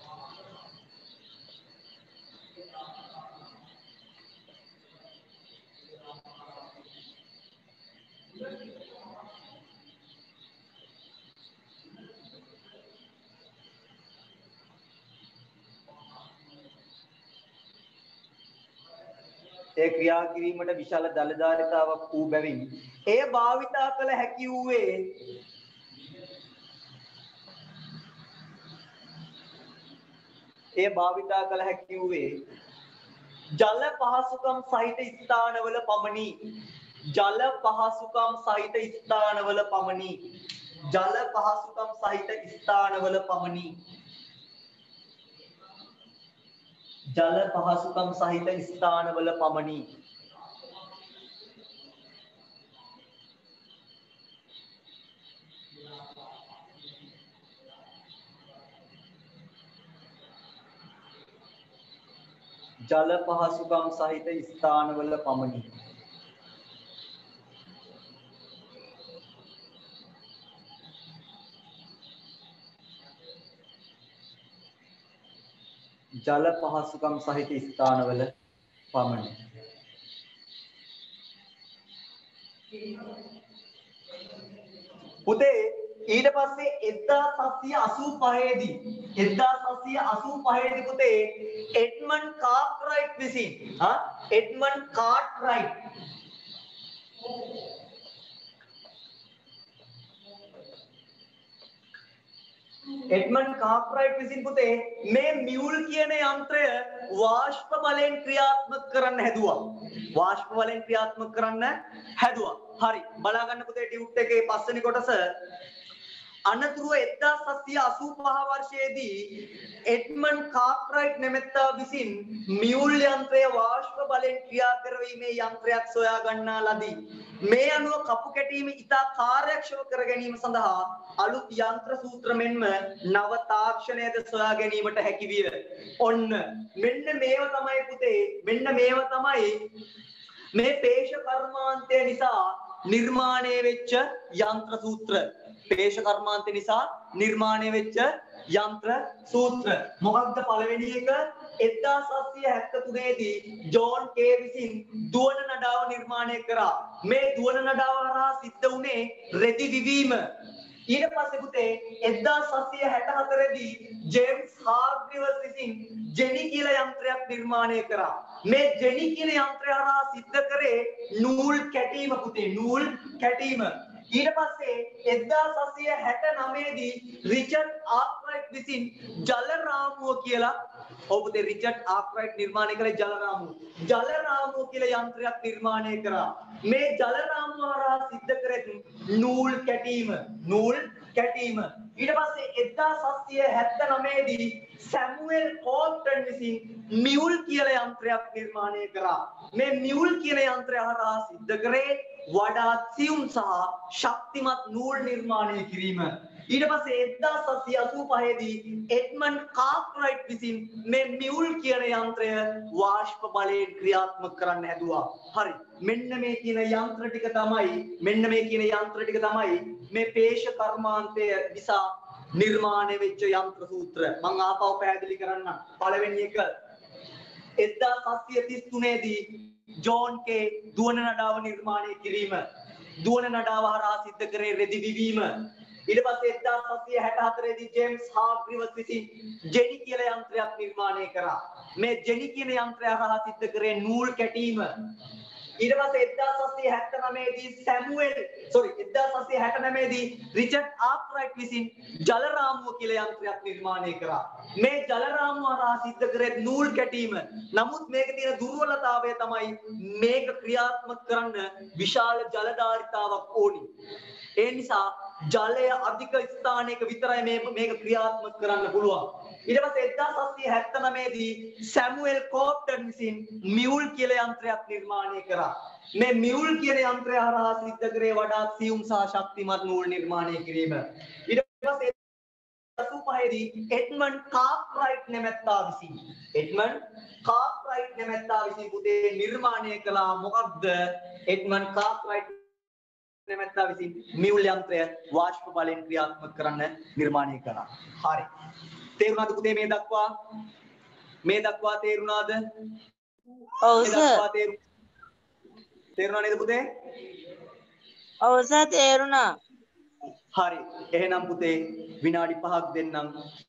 ඒ ක්‍රියා කිරීමට විශාල ජලධාරිතාවක් වූ බැවින් එය භාවිතා කළ හැකි වූයේ එය භාවිතා කළ හැකි වූයේ ජල පහසුකම් සහිත ස්ථානවල පමණි. ජල පහසුකම් සහිත ස්ථානවල පමණි. ජල පහසුකම් සහිත ස්ථානවල පමණි. ජල පහසුකම් සහිත ස්ථානවල පමණි. ජල පහසුකම් සහිත ස්ථානවල පමණි. ජල පහසුකම් සහිත ස්ථානවල පමණි. පුතේ ඊට පස්සේ එක්දාස් හත්සිය අසූ පහේ දී එක්දාස් හත්සිය අසූ පහේ දී පුතේ එඩ්මන්ඩ් කාර්ට්රයිට් විසින් හා එඩ්මන්ඩ් කාර්ට්රයිට් එඩ්මන්ඩ් කාර්ට්රයිට් විසින් පුතේ මේ මියුල් කියන යන්ත්‍රය වාෂ්ප බලෙන් ක්‍රියාත්මක කරන්න හැදුවා. වාෂ්ප බලෙන් ක්‍රියාත්මක කරන්න හැදුවා. හරි බලා ගන්න පුතේ ටියුට් එකේ පස්වෙනි කොටස. අනතුරුව එක්දාස් හත්සිය අසූ පහ වර්ෂයේදී එඩ්මන්ඩ් කාර්ට්රයිට් නැමැත්තා විසින් මියුල් යන්ත්‍රය වාෂ්ප බලෙන් ක්‍රියා කරවීමේ යන්ත්‍රයක් සොයා ගන්නා ලදී. මේ අනුව කපු කැටීම ඉතා කාර්යක්ෂම කර ගැනීම සඳහා අලුත් යන්ත්‍ර සූත්‍ර මෙන්ම නව තාක්ෂණයද සොයා ගැනීමට හැකි විය. ඔන්න මෙන්න මේව තමයි පුතේ මෙන්න මේව තමයි මේ පේෂ කර්මාන්තය නිසා නිර්මාණය වෙච්ච යන්ත්‍ර සූත්‍ර. පේෂ කර්මාන්තය නිසා නිර්මාණය වෙච්ච යන්ත්‍ර සූත්‍ර. මොකක්ද පළවෙනි එක? එක්දාස් හත්සිය හැත්තෑ තුනේ දී ජෝන් කේ විසින් දුවන නඩාව නිර්මාණය කරා. මේ දුවන නඩාව හරහා සිද්ධ වුණේ රෙදි විවීම. ඊට පස්සේ පුතේ එක්දාස් හත්සිය හැට හතර දී ජේම්ස් හාග්‍රිවස් විසින් ජෙනි කියලා යන්ත්‍රයක් නිර්මාණය කරා. මේ ජෙනි කියන යන්ත්‍රය හරහා සිද්ධ කරේ නූල් කැටීම පුතේ නූල් කැටීම. ඊට පස්සේ එක්දාස් හත්සිය හැට නවය දී රිචඩ් ආක්රයිට් විසින් ජල රාමුව කියලා ඔව් පුතේ රිචඩ් ආක්රයිට් නිර්මාණය කළේ ජල රාමුව. ජල රාමුව කියලා යන්ත්‍රයක් නිර්මාණය කරා. මේ ජල රාමුව හරහා සිද්ධ කරේ නූල් කැටීම නූල් කැටීම. ඊට පස්සේ එක්දාස් හත්සිය හැත්තෑ නවය දී සැමුවෙල් කෝල්ටන් විසින් මියුල් කියලා යන්ත්‍රයක් නිර්මාණය කරා. මේ මියුල් කියන යන්ත්‍රය හරහා සිද්ධ කරේ වඩාත් සියුම් සහ ශක්තිමත් නූල් නිර්මාණය කිරීම. ඊට පස්සේ එක්දාස් හත්සිය අසූ පහේ දී එඩ්මන්ඩ් කාර්ට්රයිට් විසින් මේ මියුල් කියන යන්ත්‍රය වාෂ්ප බලයෙන් ක්‍රියාත්මක කරන්න හැදුවා. හරි. මෙන්න මේ කියන යන්ත්‍ර ටික තමයි මෙන්න මේ කියන යන්ත්‍ර ටික තමයි මේ පේශ කර්මාන්තය නිසා නිර්මාණය වෙච්ච යන්ත්‍ර සූත්‍ර. මම ආපහු පැහැදිලි කරන්නම්. පළවෙනි එක එක්දාස් හත්සිය තිස් තුනේ දී ජෝන් කේ දුවන නඩාව නිර්මාණය කිරීම. දුවන නඩාව හරහා සිද්ධ කරේ රෙදි විවීම. ඊට පස්සේ එක්දාස් හත්සිය හැට හතරේ දී ජේම්ස් හාග්‍රිවස් විසින් ජෙනි කියලා යන්ත්‍රයක් නිර්මාණය කරා. මේ ජෙනි කියන යන්ත්‍රය හරහා සිද්ධ කරේ නූල් කැටීම. ඊට පස්සේ එක්දාස් හත්සිය හැත්තෑ නවය දී සැමුවෙල් සෝරි එක්දාස් හත්සිය හැටනවය දී රිචඩ් ආක්රයිට් විසින් ජල රාමුව කියලා යන්ත්‍රයක් නිර්මාණය කරා. මේ ජල රාමුව හරහා සිද්ධ කරේ නූල් කැටීම. නමුත් මේකේ තියෙන දුර්වලතාවය තමයි මේක ක්‍රියාත්මක කරන්න විශාල ජලධාරිතාවක් ඕනි. ඒ නිසා ජලය අධික ස්ථානයක විතරයි මේ මේක ක්‍රියාත්මක කරන්න පුළුවන්. ඊට පස්සේ එක්දාස් හත්සිය හැත්තෑ නවය දී සැමුවෙල් කෝප්ටන් විසින් මියුල් කියලා යන්ත්‍රයක් නිර්මාණය කරා. මේ මියුල් කියන යන්ත්‍රය හරහා සිද්ධ කරේ වඩාත් සියුම් සහ ශක්තිමත් නූල් නිර්මාණය කිරීම. ඊට පස්සේ අසූ පහේ දී එඩ්මන්ඩ් කාර්ට්රයිට් නැමැත්තා විසින් එඩ්මන්ඩ් කාර්ට්රයිට් නැමැත්තා විසින් පුතේ නිර්මාණය කළා මොකක්ද? එඩ්මන්ඩ් කාර්ට්රයිට් නැමැත්තා විසින් මියුල් යන්ත්‍රය වාෂ්ප බලයෙන් ක්‍රියාත්මක කරන්න නිර්මාණය කළා. හරි. තේරුණාද පුතේ මේ දක්වා? මේ දක්වා තේරුණාද? ඔව් සර්. තේරුණා නේද පුතේ? ඔව් සර් තේරුණා. හරි. එහෙනම් පුතේ විනාඩි පහක් දෙන්නම්.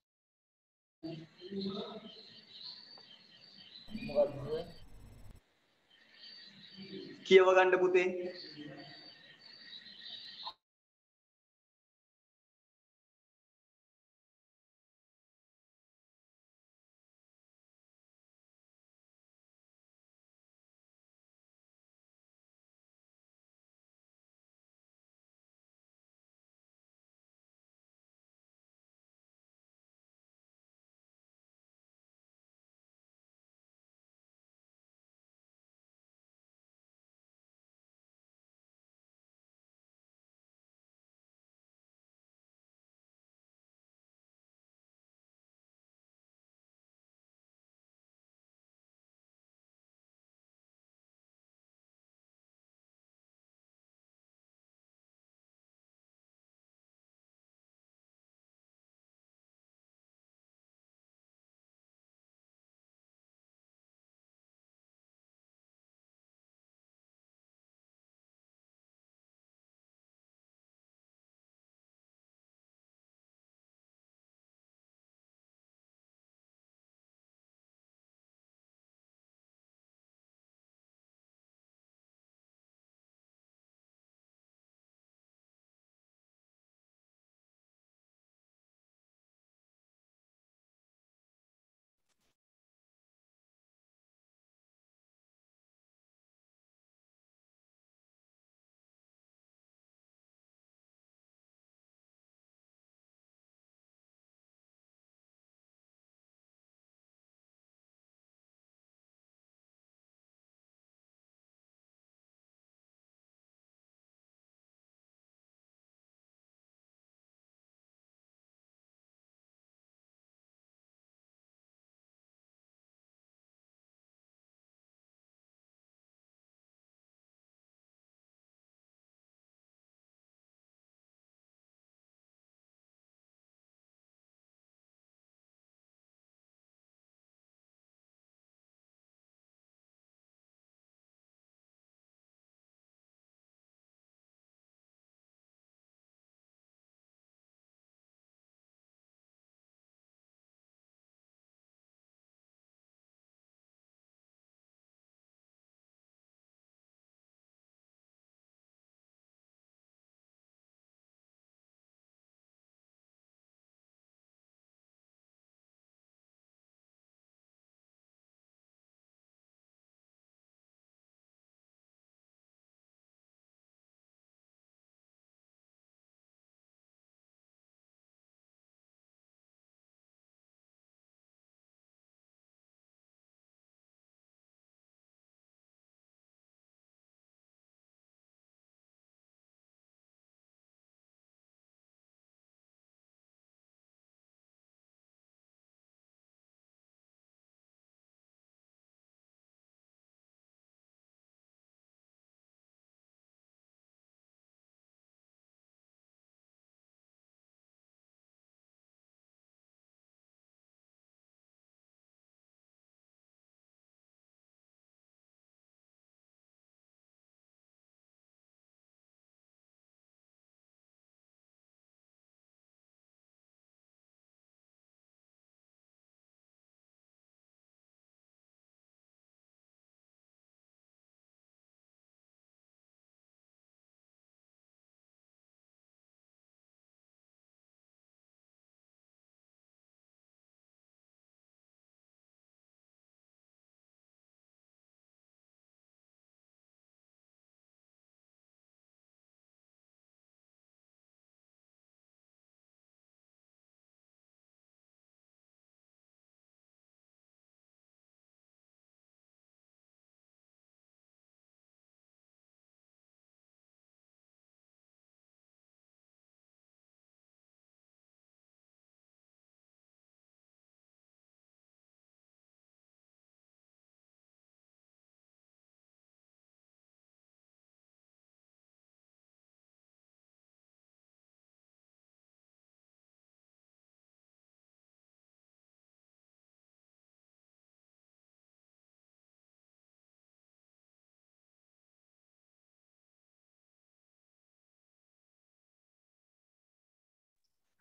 කියව ගන්න පුතේ.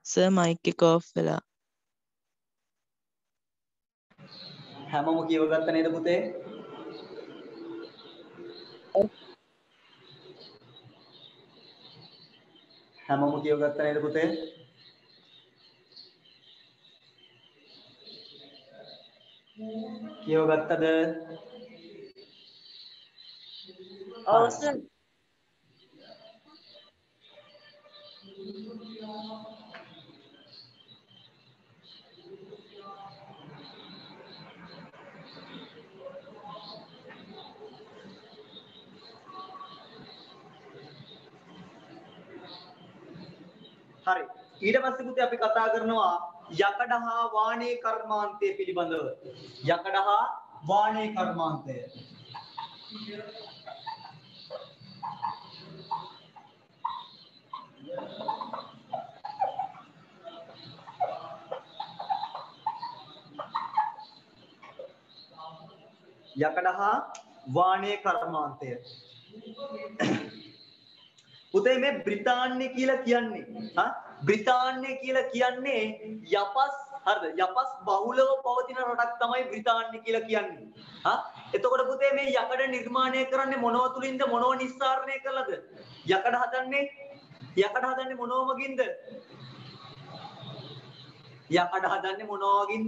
සර් මයික් එක ඔෆ් වෙලා. හැමෝම කියව ගත්ත නේද පුතේ? හැමෝම කියව ගත්ත නේද පුතේ? කියව ගත්තද? ඔව් සර්. හරි. ඊට පස්සේ පුතේ අපි කතා කරනවා යකඩ හා වාණේ කර්මාන්තය පිළිබඳව. යකඩ හා වාණේ කර්මාන්තය. යකඩ හා වාණේ කර්මාන්තය. පුතේ මේ බ්‍රිතාන්‍ය කියලා කියන්නේ හා බ්‍රිතාන්‍ය කියලා කියන්නේ යපස් හරිද යපස් බහුලව පවතින රටක් තමයි බ්‍රිතාන්‍ය කියලා කියන්නේ හා එතකොට පුතේ මේ යකඩ නිර්මාණය කරන්නේ මොනව තුලින්ද මොනව නිස්සාරණය කළාද යකඩ හදන්නේ යකඩ හදන්නේ මොනව මගින්ද යකඩ හදන්නේ මොනව මගින්ද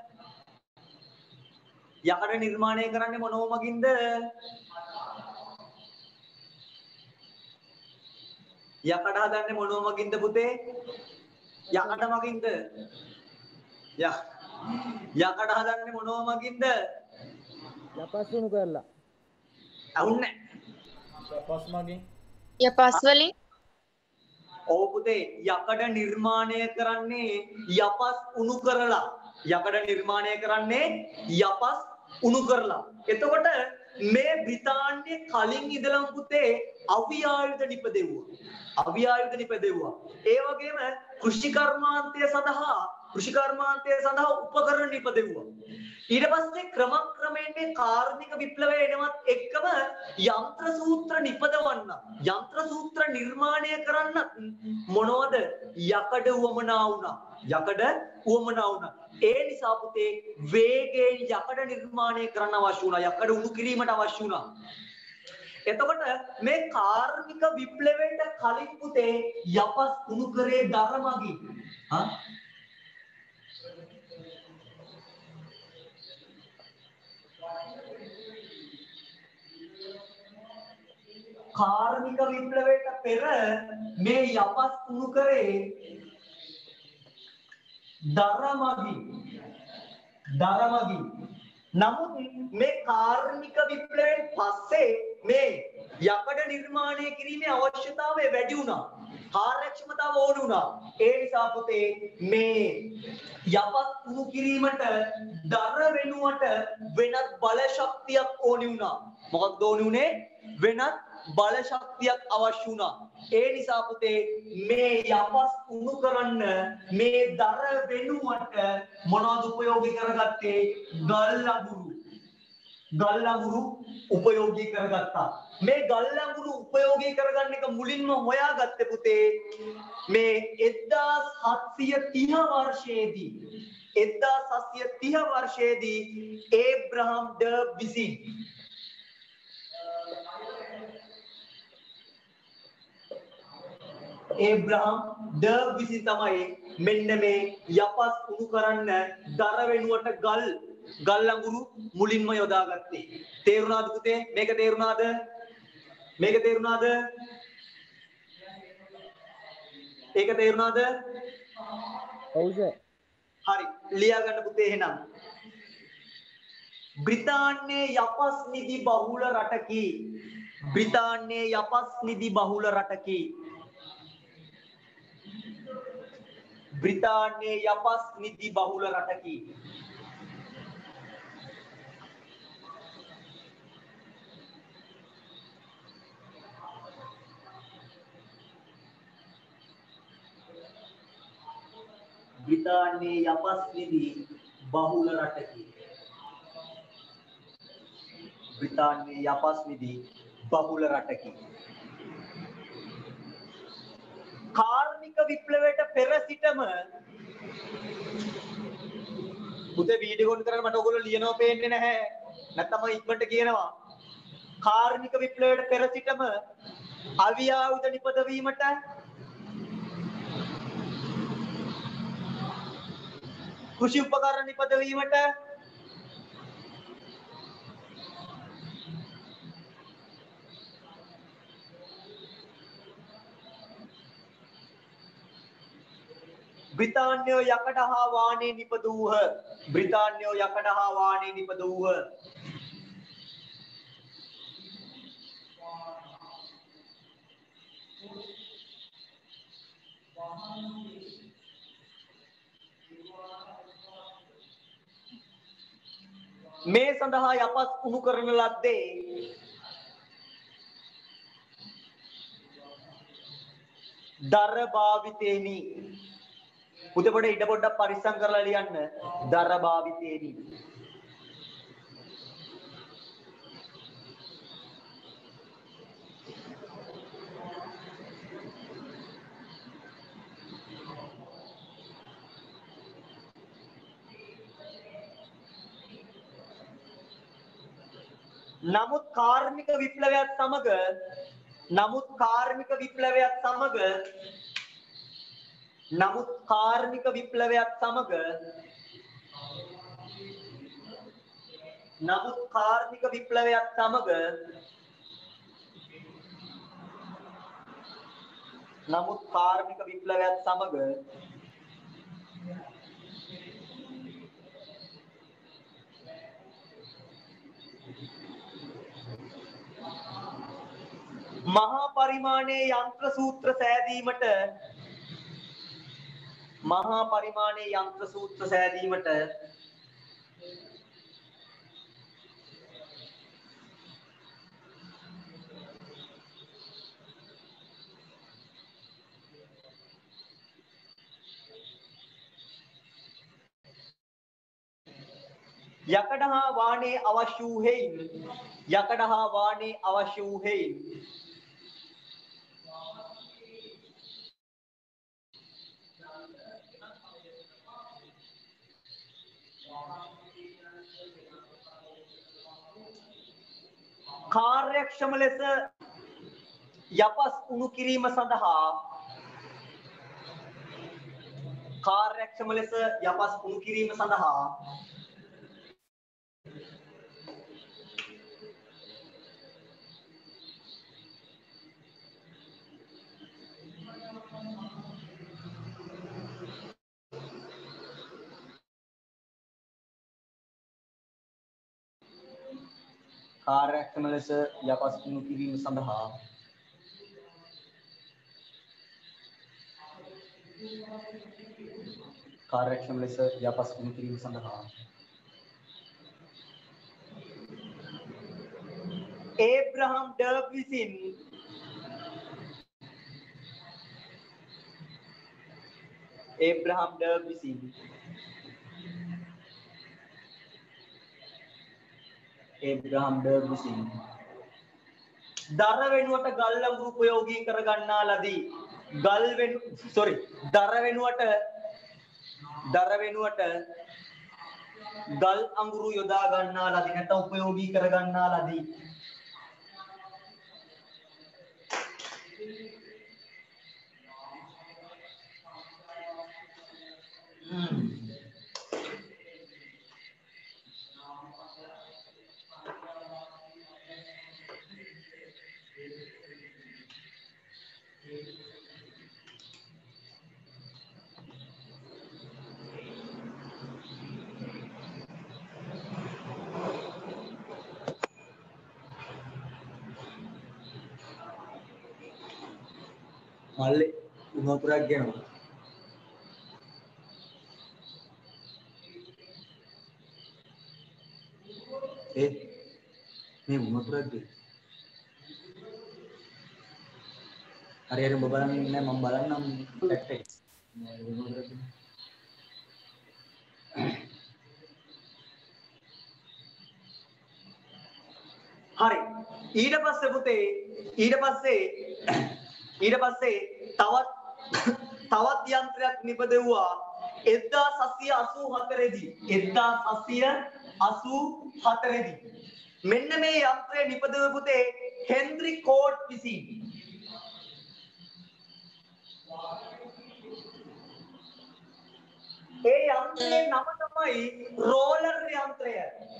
යකඩ නිර්මාණය කරන්නේ මොනව මගින්ද යකඩ හදන්නේ මොනව මගින්ද පුතේ? යකඩ මගින්ද? ය යකඩ හදන්නේ මොනව මගින්ද? යපස් උණු කරලා. අහුන්නේ. යපස් මගින්. යපස් වලින්. ඔව් පුතේ යකඩ නිර්මාණය කරන්නේ යපස් උණු කරලා. යකඩ නිර්මාණය කරන්නේ යපස් උණු කරලා. එතකොට මේ බ්‍රිතාන්‍ය කලින් ඉඳලම පුතේ අවි ආයුධ නිපදෙව්වා. අවි ආයුධ නිපදෙව්වා. ඒ වගේම කෘෂි කර්මාන්තය සඳහා කෘෂි කර්මාන්තය සඳහා උපකරණ නිපදෙව්වා. ඊට පස්සේ ක්‍රමක්‍රමයෙන් මේ කාර්මික විප්ලවය එනවත් එක්කම යන්ත්‍ර සූත්‍ර නිපදවන්න යන්ත්‍ර සූත්‍ර නිර්මාණය කරන්න මොනවද යකඩ උවමනා වුණා. යකඩ උවමනා වුණා. ඒ නිසා පුතේ වේගයෙන් යකඩ නිර්මාණය කරන්න අවශ්‍ය වුණා. යකඩ උණු කිරීමට අවශ්‍ය වුණා. එතකොට මේ කාර්මික විප්ලවයට කලින් පුතේ යපස් උණු කරේ දර මගින්. හා කාර්මික විප්ලවයට පෙර මේ යපස් උණු කරේ දර මගින්. දර මගින්. නමුත් මේ කාර්මික විප්ලවයෙන් පස්සේ මේ යකඩ නිර්මාණය කිරීමේ අවශ්‍යතාවය වැඩි වුණා. කාර්යක්ෂමතාව ඕන වුණා. ඒ නිසා පුතේ මේ යපස් උණු කිරීමට දර වෙනුවට වෙනත් බල ශක්තියක් ඕනි වුණා. මොකක්ද ඕනි උනේ? වෙනත් බල ශක්තියක් අවශ්‍ය වුණා. ඒ නිසා පුතේ මේ යපස් උණු කරන්න මේ දර වෙනුවට මොනවද උපයෝගී කරගත්තේ? ගල් අඟුරු. ගල් අඟුරු උපයෝගී කරගත්තා. මේ ගල් අඟුරු උපයෝගී කරගන්න එක මුලින්ම හොයාගත්තේ පුතේ මේ එක්දාස් හත්සිය තිහ වර්ෂයේදී. එක්දාස් හත්සිය තිහ වර්ෂයේදී ඒබ්‍රහම් ඩර්බ් විසින් ඒබ්‍රහම් ඩර්බ් විසින් තමයි මෙන්න මේ යපස් උණු කරන්න දර වෙනුවට ගල් ගල් අඟුරු මුලින්ම යොදාගත්තේ. තේරුණාද පුතේ? මේක තේරුණාද? මේක තේරුණාද? ඒක තේරුණාද? ඔව් සර්. හරි. ලියා ගන්න පුතේ එහෙනම්. බ්‍රිතාන්‍යයේ යපස් නිදි බහුල රටකි. බ්‍රිතාන්‍යයේ යපස් නිදි බහුල රටකි. බ්‍රිතාන්‍යයේ යපස් නිදි බහුල රටකි. බ්‍රිතාන්‍යයේ යපස් නිදි බහුල රටකි. බ්‍රිතාන්‍යයේ යපස් නිදි බහුල රටකි. කාර්මික විප්ලවයට පෙර සිටම පුතේ වීඩියෝ ඔන් කරලා මට ඔයගොල්ලෝ ලියනවා පේන්නේ නැහැ. නැත්තම් මම ඉක්මනට කියනවා. කාර්මික විප්ලවයට පෙර සිටම අවි ආයුධ නිපදවීමට කෘෂි උපකරණ නිපදවීමට බ්‍රිතාන්‍යෝ යකඩ හා වානේ නිපදවූහ. බ්‍රිතාන්‍යෝ යකඩ හා වානේ නිපදවූහ. මේ සඳහා යපත් උණු කරන ලද්දේ දර භාවිතේනි. පුතේ පොඩ ඉඩ පොඩ්ඩක් පරිස්සම් කරලා ලියන්න. දර භාවිතේනි. නමුත් කාර්මික විප්ලවයත් සමග නමුත් කාර්මික විප්ලවයත් සමග නමුත් කාර්මික විප්ලවයත් සමග නමුත් කාර්මික විප්ලවයත් සමග නමුත් කාර්මික විප්ලවයත් සමග මහා පරිමාණයේ යන්ත්‍ර සූත්‍ර සෑදීමට මහා පරිමාණයේ යන්ත්‍ර සූත්‍ර සෑදීමට යකඩ හා වානේ අවශ්‍ය වූ හේයින් යකඩ හා වානේ අවශ්‍ය වූ හේයින් කාර්යක්ෂම ලෙස යපස් උණු කිරීම සඳහා කාර්යක්ෂම ලෙස යපස් උණු කිරීම සඳහා කාර්යක්ෂම ලෙස යපස් උණු කිරීම සඳහා කාර්යක්ෂම ලෙස යපස් උණු කිරීම සඳහා ඒබ්‍රහම් ඩර්බ් විසින් ඒබ්‍රහම් ඩර්බ් විසින් ඒබ්‍රහම් ඩර්බ් විසින් දර වෙනුවට ගල් අඟුරු ප්‍රයෝගී කර ගන්නා ලදී. ගල් වෙනු sorry දර වෙනුවට දර වෙනුවට ගල් අඟුරු යොදා ගන්නා ලදී නැත්නම් උපයෝගී කර ගන්නා ලදී. මල්ලේ උණුතුරක් ගෙනවා. ඒ මේ උණුතුරක් ගෙ. හරි හරි ඔබ බලන්න ඉන්නේ මම බලන්නම් ටැක්ට් එක. හරි ඊට පස්සේ පුතේ ඊට පස්සේ ඊට පස්සේ තවත් තවත් යන්ත්‍රයක් නිපදවුවා එක්දාස් හත්සිය අසූ හතර දී. එක්දාස් හත්සිය අසූ හතර දී. මෙන්න මේ යන්ත්‍රය නිපදවපු පුතේ හෙන්රි කෝඩ් විසින්. ඒ යන්ත්‍රයේ නම තමයි රෝලර් යන්ත්‍රය.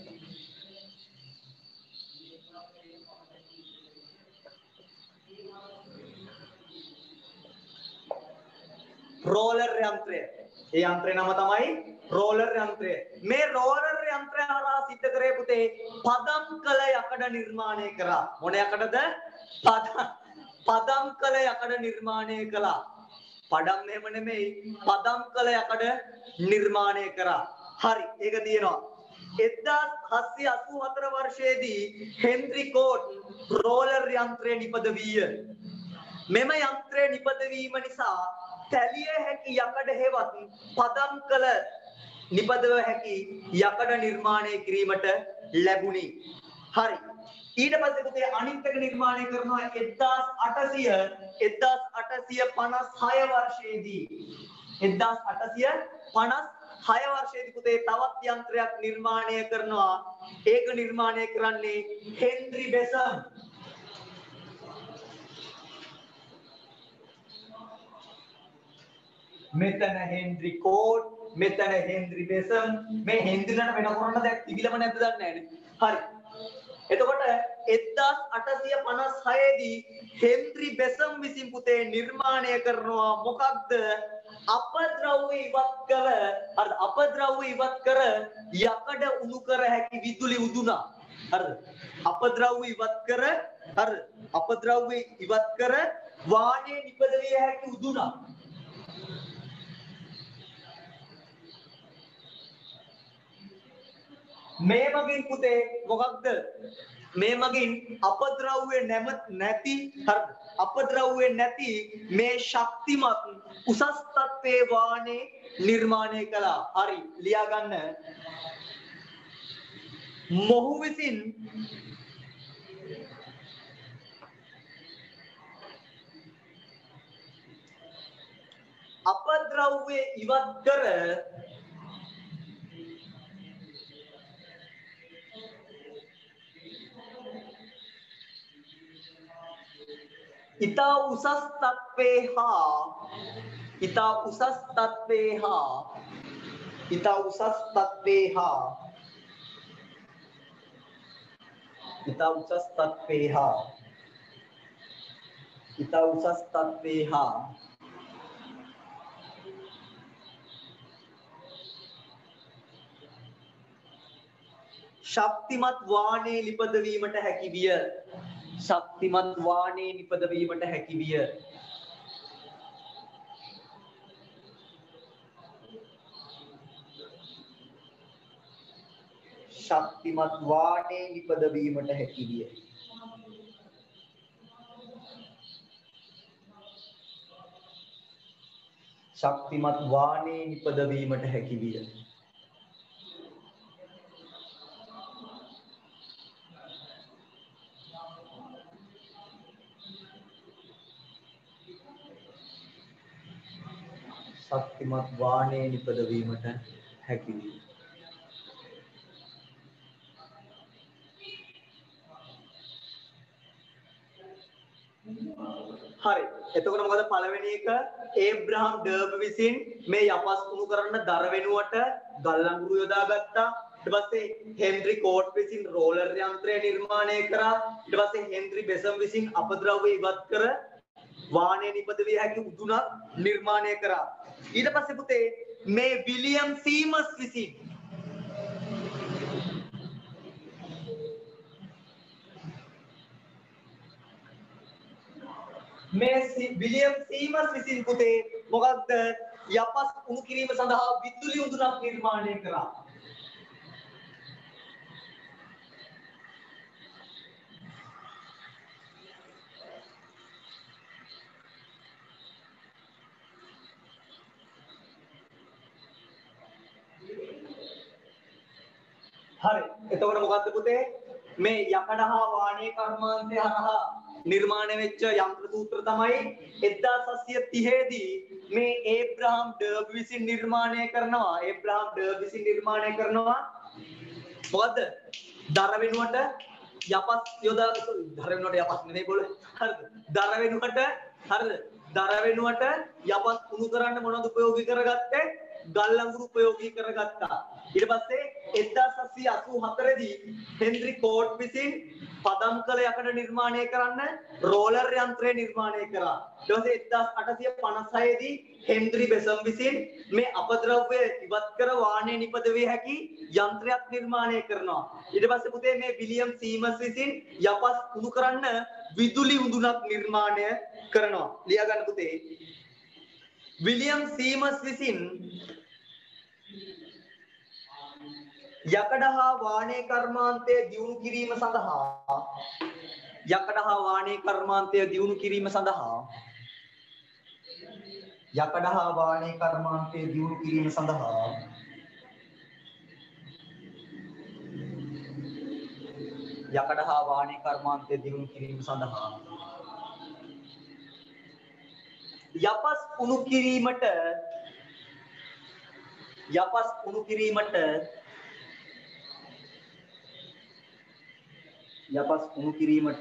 රෝලර් යන්ත්‍රය. ඒ යන්ත්‍රේ නම තමයි රෝලර් යන්ත්‍රය. මේ රෝලර් යන්ත්‍රය හරහා සිද්ධ කරේ පුතේ පදම් කළ යකඩ නිර්මාණය කරා. මොන යකඩද? පදම් පදම් කළ යකඩ නිර්මාණය කළා. පඩම් එහෙම නෙමෙයි පදම් කළ යකඩ නිර්මාණය කරා. හරි ඒක තියෙනවා. එක්දාස් හත්සිය අසූ හතර වර්ෂයේදී හෙන්රි කෝඩ් රෝලර් යන්ත්‍රය නිපදවිය. මෙම යන්ත්‍රය නිපදවීම නිසා තැලිය හැකි යකඩ හේවත් පදම් කළ නිපදව හැකි යකඩ නිර්මාණය කිරීමට ලැබුණි. හරි. ඊට පස්සේ පුතේ අනිත් එක නිර්මාණය කරනවා එක්දාස් අටසිය එක්දාස් අටසිය පනස් හය වර්ෂයේදී. එක්දාස් අටසිය පනස් හය වර්ෂයේදී පුතේ තවත් යන්ත්‍රයක් නිර්මාණය කරනවා. ඒක නිර්මාණය කරන්නේ හෙන්රි බෙසම්. මෙතන හෙන්රි කෝඩ්, මෙතන හෙන්රි බෙසම්. මේ හෙන්රිලට වෙන කරන්න දැක් තිබිලම නැද්ද දන්නේ නැහැ. හරි. එතකොට එක්දාස් අටසිය පනස් හය දී හෙන්රි බෙසම් විසින් පුතේ නිර්මාණය කරනවා මොකක්ද? අපද්‍රව්‍ය ඉවත් කර හරිද? අපද්‍රව්‍ය ඉවත් කර යකඩ උණු කර හැකි විදුලි උදුණා. හරිද? අපද්‍රව්‍ය ඉවත් කර හරිද? අපද්‍රව්‍ය ඉවත් කර වාහනේ නිපදවිය හැකි උදුණා. මේ මගින් පුතේ මොකක්ද? මේ මගින් අපද්‍රව්‍ය නැති හරිද? අපද්‍රව්‍ය නැති මේ ශක්තිමත් උසස් තත්ත්වයේ වාහනේ නිර්මාණය කළා. හරි ලියා ගන්න. මොහු විසින් අපද්‍රව්‍ය ඉවත් කර ඉතා උසස් තත්ත්වේ හා ඉතා උසස් තත්ත්වේ හා ඉතා උසස් තත්ත්වේ හා ඉතා උසස් තත්ත්වේ හා ඉතා උසස් තත්ත්වේ හා ශක්තිමත් වාහනේ නිපදවීමට හැකි විය. ශක්තිමත් වාහනේ නිපදවීමට හැකි විය. ශක්තිමත් වාහනේ නිපදවීමට හැකි විය. ශක්තිමත් වාහනේ නිපදවීමට හැකි විය. ශක්තිමත් වාහනේ නිපදවීමට හැකි විය. හරි. එතකොට මොකද පළවෙනි එක ඒබ්‍රහම් ඩර්බ් විසින් මේ යපස් කුණු කරන්න දර වෙනුවට ගල් අඟුරු යොදාගත්තා. ඊට පස්සේ හෙන්රි කෝඩ් විසින් රෝලර් යන්ත්‍රය නිර්මාණය කරා. ඊට පස්සේ හෙන්රි බෙසම් විසින් අපද්‍රව්‍ය ඉවත් කර වාහනේ නිපදවිය හැකි උදුණක් නිර්මාණය කරා. ඊට පස්සේ පුතේ මේ විලියම් සීමස් විසින් මේ විලියම් සීමස් විසින් පුතේ මොකක්ද යපස් උණු කිරීම සඳහා විදුලි උදුණක් නිර්මාණය කරා. හරි. එතකොට මොකද්ද පුතේ මේ යකඩ හා වාණයේ කර්මාන්තය හරහා නිර්මාණය වෙච්ච යන්ත්‍ර සූත්‍ර තමයි එක්දාස් හත්සිය තිහේ දී මේ ඒබ්‍රහම් ඩර්බ් විසින් නිර්මාණය කරනවා. ඒබ්‍රහම් ඩර්බ් විසින් නිර්මාණය කරනවා මොකද්ද? දර වෙනුවට යපස් යොදා දර වෙනුවට යපස් නෙමෙයි බෝල. හරිද? දර වෙනුවට හරිද? දර වෙනුවට යපස් කුණු කරන්න මොනවද උපයෝගී කරගත්තේ? ගල් අඟුරු උපයෝගී කරගත්තා. ඊට පස්සේ එක්දාස් හත්සිය අසූ හතර දී හෙන්රි කෝට් විසින් පදම් කළ යකඩ නිර්මාණය කරන්න රෝලර් යන්ත්‍රය නිර්මාණය කරා. ඊට පස්සේ එක්දාස් අටසිය පනස් හය දී හෙන්රි බෙසම් විසින් මේ අපද්‍රව්‍ය ඉවත් කර වාහනය නිපද විය හැකි යන්ත්‍රයක් නිර්මාණය කරනවා. ඊට පස්සේ පුතේ මේ විලියම් සීමස් විසින් යපස් කුණු කරන්න විදුලි උඳුනක් නිර්මාණය කරනවා. ලියා ගන්න පුතේ. විලියම් සීමස් විසින් යකඩ හා වාණේ කර්මාන්තය දියුණු කිරීම සඳහා යකඩ හා වාණේ කර්මාන්තය දියුණු කිරීම සඳහා යකඩ හා වාණේ කර්මාන්තය දියුණු කිරීම සඳහා යකඩ හා වාණේ කර්මාන්තය දියුණු කිරීම සඳහා යපස් උණු කිරීමට යපස් උණු කිරීමට යපස් උණු කිරීමට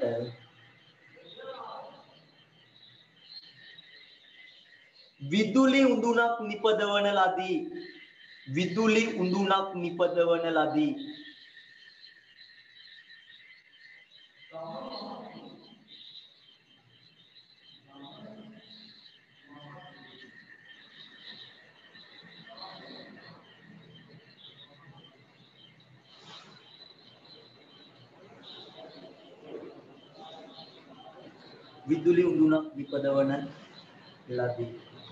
විදුලි උඳුනක් නිපදවන ලදී. විදුලි උඳුනක් නිපදවන ලදී. විදුලි උඳුනක් නිපදවන ලදී.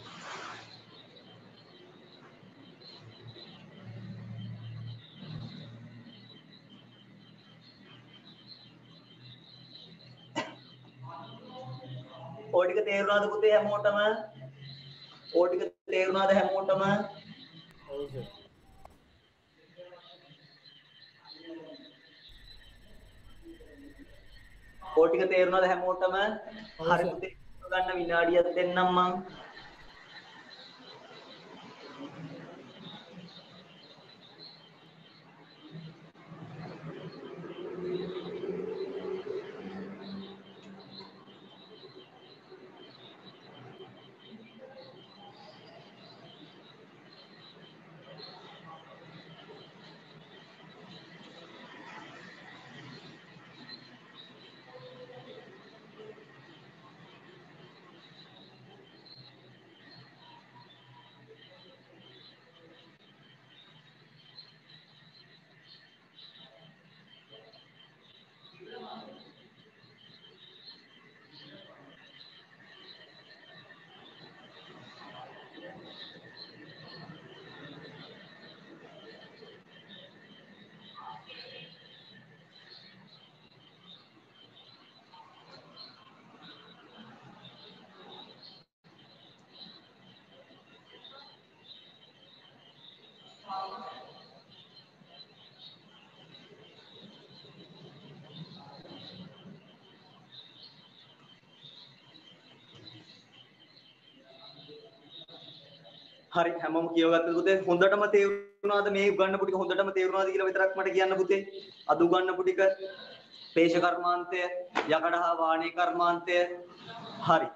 ඕ ටික තේරුණාද පුතේ හැමෝටම? ඕ ටික තේරුණාද හැමෝටම? ඔව් සර්. ඕ ටික තේරුණාද හැමෝටම? හරි පුතේ ගන්න විනාඩියක් දෙන්නම් මං. හරි හැමෝම කියවගත්තද පුතේ? හොඳටම තේරුණාද මේ උගන්නපු ටික? හොඳටම තේරුණාද කියලා විතරක් මට කියන්න පුතේ. අද උගන්නපු ටික පේශ කර්මාන්තය, යකඩ හා වාණේ කර්මාන්තය. හරි.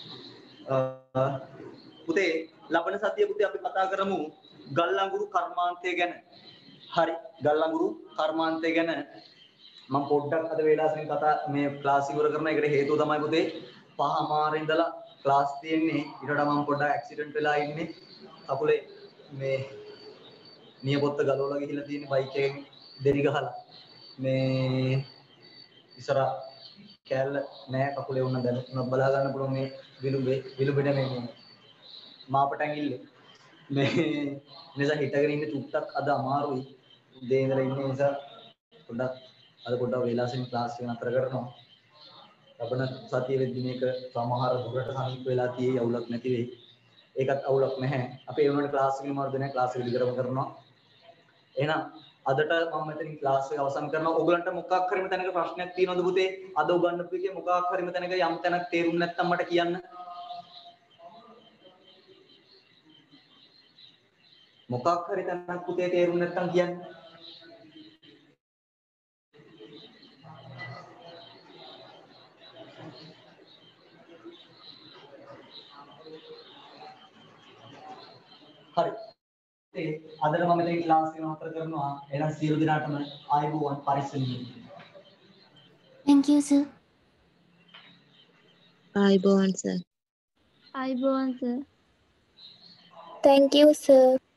පුතේ ලබන සතියේ පුතේ අපි කතා කරමු ගල් අඟුරු කර්මාන්තය ගැන. හරි. ගල් අඟුරු කර්මාන්තය ගැන මම පොඩ්ඩක් අද වේලාවකින් කතා මේ ක්ලාස් ඉවර කරන එකට හේතුව තමයි පුතේ පහමාර ඉඳලා ක්ලාස් තියෙන්නේ. ඊට වඩා මම පොඩ්ඩක් ඇක්සිඩන්ට් වෙලා ඉන්නේ. කකුලේ මේ නියපොත්ත ගලවලා ගිහිල්ලා තියෙන බයික් එකෙන් දෙරි ගහලා මේ ඉස්සර කැල්ල නෑ කකුලේ වුණ දැන් උනක් බලා ගන්න පුළුවන් මේ විලුඹේ විලුඹෙට මේ මාපට ඇඟිල්ල මේ නිසා හිටගෙන ඉන්නේ තුට්ටක් අද අමාරුයි උදේ ඉඳලා ඉන්නේ නිසා පොඩ්ඩක් අද පොඩ්ඩක් වේලාසින් ක්ලාස් එක නතර කරනවා. ලබන සතියේ වෙද්දී මේක සමහර දුරට සමීප වෙලා තියෙයි අවුලක් නැති වෙයි. ඒකත් අවුලක් නැහැ. අපි ඒ වුණාට ක්ලාස් එකේ මාර්ග දෙන ක්ලාස් එක දිගටම කරනවා. එහෙනම් අදට මම මෙතනින් ක්ලාස් එක අවසන් කරනවා. ඔයගලන්ට මොකක් හරිම තැනක ප්‍රශ්නයක් තියෙනවද පුතේ? අද උගන්වපු එකේ මොකක් හරිම තැනක යම් තැනක් තේරුම් නැත්නම් මට කියන්න. මොකක් හරි තැනක් පුතේ තේරුම් නැත්නම් කියන්න. හරි. ඒ අදට මම මෙතනින් ක්ලාස් එක නතර කරනවා. එහෙනම් සියලු දෙනාටම ආයුබෝවන් පරිස්සමින්. Thank you, sir. ආයිබෝවන් sir. Ayubowan, sir. Thank you, sir.